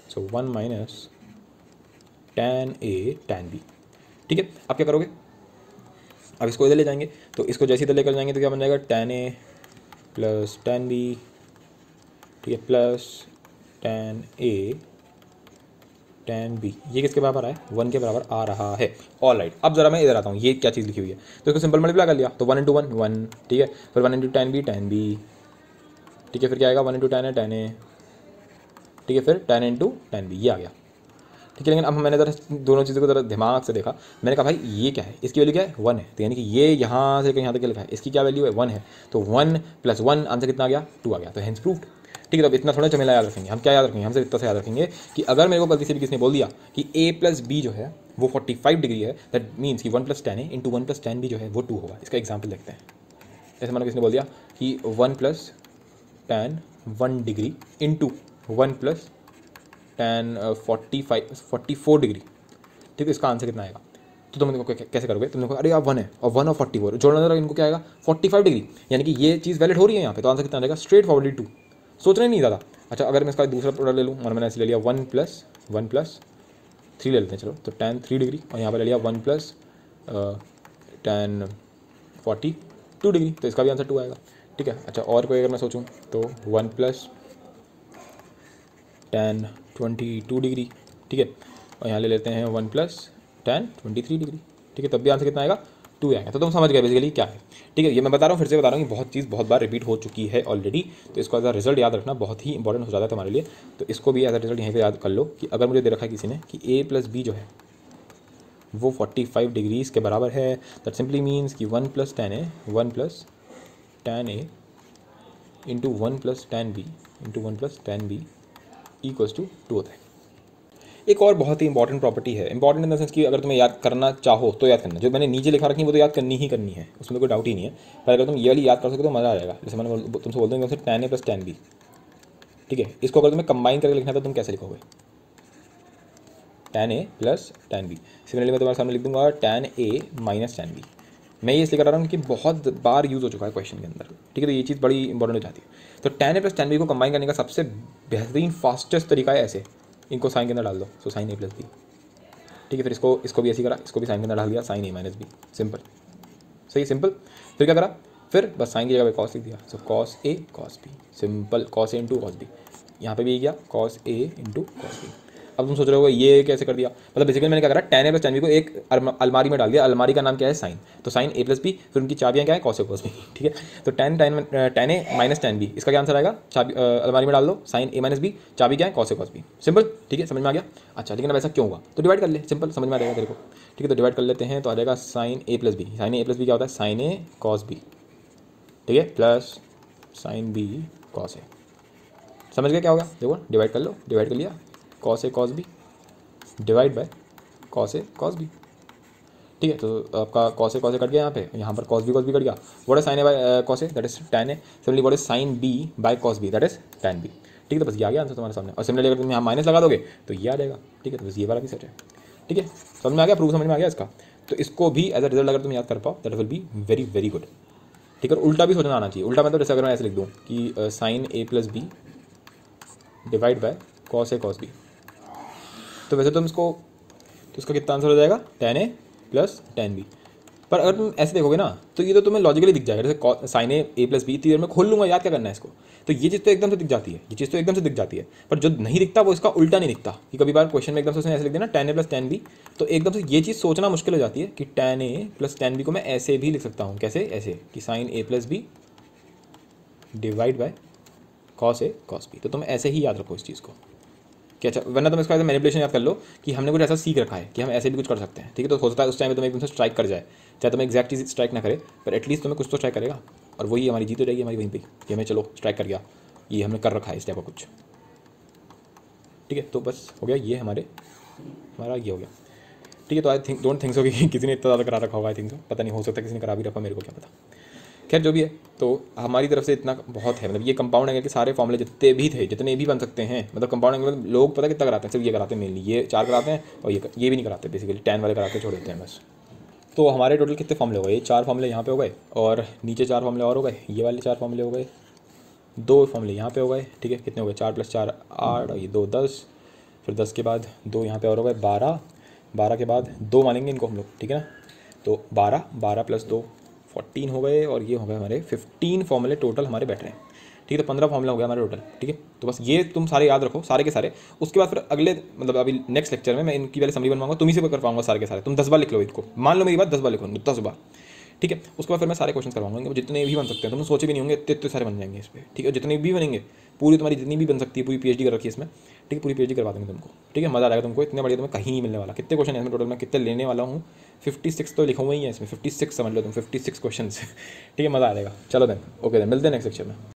tan a tan b, ठीक है। अब क्या करोगे, अब इसको इधर ले जाएंगे, तो इसको जैसे इधर लेकर जाएंगे तो क्या बन जाएगा, tan a + tan b, ठीक है, plus tan a tan b, ये किसके बराबर है, 1 के बराबर आ रहा है। ऑल राइट, अब जरा मैं इधर आता हूँ, ये क्या चीज़ लिखी हुई है, तो इसको सिंपल मल्टीप्लाई कर लिया, तो 1 × 1 1, ठीक है। फिर 1 × tan b, ठीक है। फिर क्या आएगा, 1 × tan a tan a, ठीक है। फिर tan × tan b, ये आ गया, ठीक है। लेकिन अब मैंने ज़रा दोनों चीज़ों को ज़रा दिमाग से देखा, मैंने कहा भाई ये क्या है, इसकी वैल्यू क्या है, 1 है, तो यानी कि ये यहाँ से यहाँ तक लिखा है, इसकी क्या वैल्यू है, 1 है, तो 1 + 1 आंसर कितना आ गया, 2 आ गया, तो हेंस प्रूव्ड, ठीक है। तो अब इतना थोड़ा झमेला याद रखेंगे हम, क्या याद रखेंगे, हम सिर्फ इतना से याद रखेंगे कि अगर मेरे को गलती से भी किसने बोल दिया कि a + b जो है वो 45 डिग्री है, दैट मीन्स कि 1 + tan a × 1 + tan b जो है वो 2 होगा। इसका एग्जाम्पल देखते हैं। जैसे मानो किसने बोल दिया कि 1 + tan 1 degree into 1 + tan 44 degree, ठीक है। इसका आंसर कितना आएगा, तो तुम इनको कैसे करोगे, तुम देखो अरे यार 1 है और 1 और 44 जोड़ना जरा, इनको क्या आएगा 45 डिग्री, यानी कि ये चीज़ वैलिड हो रही है यहाँ पे, तो आंसर कितना आएगा, स्ट्रेट फॉरवर्डली 2, सोचना ही नहीं ज़्यादा। अच्छा अगर मैं इसका दूसरा प्रोडक्ट ले लूँ, मैंने ऐसे ले लिया 1 + 1 + 3 ले लेते हैं, चलो, तो tan 3 डिग्री, और यहाँ पर ले लिया 1 + tan 42 डिग्री, तो इसका भी आंसर 2 आएगा, ठीक है। अच्छा और कोई अगर मैं सोचूं तो 1 + tan 22 डिग्री, ठीक है, और यहाँ ले लेते हैं 1 + tan 23 डिग्री, ठीक है, तब भी आंसर कितना आएगा, 2 आएगा। तो तुम समझ गए बेसिकली क्या है, ठीक है। ये मैं बता रहा हूँ, फिर से बता रहा हूँ कि बहुत चीज़ बहुत बार रिपीट हो चुकी है ऑलरेडी, तो इसको एज अ रिजल्ट याद रखना बहुत ही इंपॉर्टेंट हो जाता है तुम्हारे लिए। तो इसको भी एज अ रिजल्ट यहीं पे याद कर लो कि अगर मुझे दे रखा है किसी ने कि a + b जो है वो 45 डिग्रीज के बराबर है, दैट सिंपली मीन्स कि 1 + tan a into 1 + tan b into 1 + tan b equals to 2 होता है। एक और बहुत ही इंपॉर्टेंट प्रॉपर्टी है, इंपॉर्टेंट इन द सेंस कि अगर तुम्हें याद करना चाहो तो याद करना, जो मैंने नीचे लिखा रखी है वो तो याद करनी ही करनी है, उसमें कोई डाउट ही नहीं है, पर अगर तुम ये वाली याद कर सको तो मज़ा आ जाएगा। जैसे मैंने तुमसे बोल दूँगा tan a + tan b, ठीक है, इसको अगर तुम्हें कंबाइन करके लिखना है तो तुम कैसे लिखोगे, tan a + tan b। Similarly मैं तुम्हारे सामने लिख दूंगा tan a - tan b। मैं ये इसलिए करा रहा हूँ कि बहुत बार यूज़ हो चुका है क्वेश्चन के अंदर, ठीक है, तो ये चीज़ बड़ी इंपॉर्टेंट हो जाती है। तो tan a + tan b को कंबाइन करने का सबसे बेहतरीन फास्टेस्ट तरीका है ऐसे, इनको साइन के अंदर डाल दो, सो sin a + b, ठीक है। फिर इसको भी ऐसे ही करा, इसको भी साइन के अंदर डाल दिया, साइन ए माइनस बी, सिंपल, सही सिंपल। फिर क्या करा, फिर बस साइन की जगह पे कॉस लिख दिया, so cos A cos B, simple, cos a into cos b. यहाँ पे भी गया cos a into cos b. अब तुम सोच रहे हो ये कैसे कर दिया, मतलब बेसिकली मैंने क्या करा, tan a plus tan b को एक अलमारी में डाल दिया, अलमारी का नाम क्या है साइन, तो साइन ए प्लस बी, फिर उनकी चाबियाँ क्या है कॉस ए कॉस बी, ठीक है। तो tan a minus tan b, इसका क्या आंसर आएगा, चाबी अलमारी में डाल दो, साइन ए माइनस बी, चाबी क्या है कॉस ए कॉस बी, सिंपल, ठीक है, समझ में आ गया। अच्छा लेकिन अब ऐसा क्यों हुआ, तो डिवाइड कर ले, सिंपल, समझ में आ जाएगा तेरे को, ठीक है। तो डिवाइड कर लेते हैं, तो आ जाएगा साइन ए प्लस बी, साइन ए प्लस बी क्या होता है, साइन ए कॉस बी, ठीक है, plus sine b cos a, समझ गया क्या होगा, देखो डिवाइड कर लो, डिवाइड कर लिया, cos A cos b divide by cos A cos B, ठीक है। तो आपका कॉस ए कट गया यहाँ पर कॉस बी कट गया, what is sine a by cos a, that is tan a, similarly what is sine b by cos b, that is tan b, ठीक है। तो बस ये आ गया आंसर तुम्हारे सामने, और सिमिलरली अगर तुम यहाँ माइनस लगा दोगे तो ये आ जाएगा, ठीक है। तो बस ये वाला भी सेट है, ठीक है, समझ में आ गया, प्रूफ समझ में आ गया इसका। तो इसको भी एज अ रिजल्ट अगर तुम याद कर पाओ that will be very very good, ठीक है। और उल्टा भी सोचना आना चाहिए, उल्टा मतलब जैसे अगर मैं ऐसे लिख दूँ कि sine A plus b divide by cos A cos B, तो वैसे तुम इसको, तो इसका कितना आंसर हो जाएगा, tan a plus tan b। पर अगर तुम ऐसे देखोगे ना तो ये तो तुम्हें लॉजिकली दिख जाएगा, जैसे साइन ए प्लस बी, इतनी देर में खोल लूँगा, याद क्या करना है इसको, तो ये चीज़ तो एकदम से दिख जाती है, ये चीज़ तो एकदम से दिख जाती है। पर जो नहीं दिखता वो इसका उल्टा नहीं दिखता, कि कभी बार क्वेश्चन में एकदम से उसने ऐसे लिख दिया ना tan a plus tan b, तो एकदम से ये चीज़ सोचना मुश्किल हो जाती है कि tan a plus tan b को मैं ऐसे भी लिख सकता हूँ, कैसे, ऐसे कि sine A plus b divide by cos A cos B. तो तुम ऐसे ही याद रखो इस चीज़ को कि अच्छा, वरना तुम इसका मैनिपुलेशन याद कर लो कि हमने कुछ ऐसा सीख रखा है कि हम ऐसे भी कुछ कर सकते हैं, ठीक है। तो हो सकता है उस टाइम में तुम्हें एकदम से स्ट्राइक कर जाए, चाहे तुम्हें एग्जैक्ट चीज़ स्ट्राइक ना करे, पर एटलीस्ट तुम्हें कुछ तो स्ट्राइक करेगा, और वही हमारी जीत हो जाएगी हमारी वहीं पे कि हमें चलो स्ट्राइक कर गया, ये हमने कर रखा है इस टाइप का कुछ, ठीक है। तो बस हो गया ये हमारा ये हो गया, ठीक है। तो आई डोंट थिंक सो कि किसी ने इतना ज़्यादा करा रखा होगा, आई थिंक सो, पता नहीं, हो सकता है किसी ने करा भी रखा, मेरे को क्या पता, खैर जो भी है। तो हमारी तरफ से इतना बहुत है, मतलब ये कंपाउंड एंगल के सारे फॉर्मूले जितने भी बन सकते हैं, मतलब कंपाउंड एंगल में लोग पता कितना कराते हैं, सिर्फ ये कराते हैं मेनली, ये 4 कराते हैं, और ये भी नहीं कराते बेसिकली, tan वाले करा के छोड़ देते हैं बस। तो हमारे टोटल कितने फॉर्मूले हो गए, ये 4 फॉर्मूले यहाँ पे हो गए, और नीचे 4 फॉर्मूले और हो गए, ये वाले 4 फॉर्मूले हो गए, 2 फॉर्मूले यहाँ पे हो गए, ठीक है। कितने हो गए, 4 + 4 8, और ये 2 10, फिर 10 के बाद 2 यहाँ पे और हो गए 12, 12 के बाद 2 मानेंगे इनको हम लोग, ठीक है ना। तो 12 + 2 14 हो गए, और ये हो गए हमारे 15 फॉर्मूले टोटल हमारे बैठ रहे हैं, ठीक है। तो 15 फॉर्मूला हो गया हमारे टोटल, ठीक है। तो बस ये तुम सारे याद रखो, सारे के सारे। उसके बाद फिर अगले, मतलब अभी नेक्स्ट लेक्चर में मैं इनकी वाली समरी बनवाऊंगा, तुम ही से कर पाऊंगा सारे के सारे, तुम 10 बार लिख लो इसको, मान लो मेरी बात 10 बार लिखो, 10 बार, ठीक है। उसके बाद फिर मैं सारे क्वेश्चन करवाऊंगा, वो जितने भी बन सकते हैं, तुमने सोचे भी नहीं होंगे, इतने सारे बन जाएंगे इस पर, ठीक है। जितने भी बनेंगे, पूरी तुम्हारी जितनी भी बन सकती है, पूरी PhD कर रखी है इसमें, ठीक है, पूरी PhD करवा देंगे तुमको, ठीक है। मज़ा आएगा तुमको, इतने बढ़िया तुम्हें कहीं नहीं मिलने वाला। कितने क्वेश्चन है इसमें टोटल, मैं कितने लेने वाला हूँ, 56 तो लिखा हुआ ही है इसमें, 56 समझ लो तुम, 56 क्वेश्चन, ठीक है, मज़ा आ जाएगा। चलो देन, ओके देन, मिलते हैं नेक्स्ट लेक्चर में।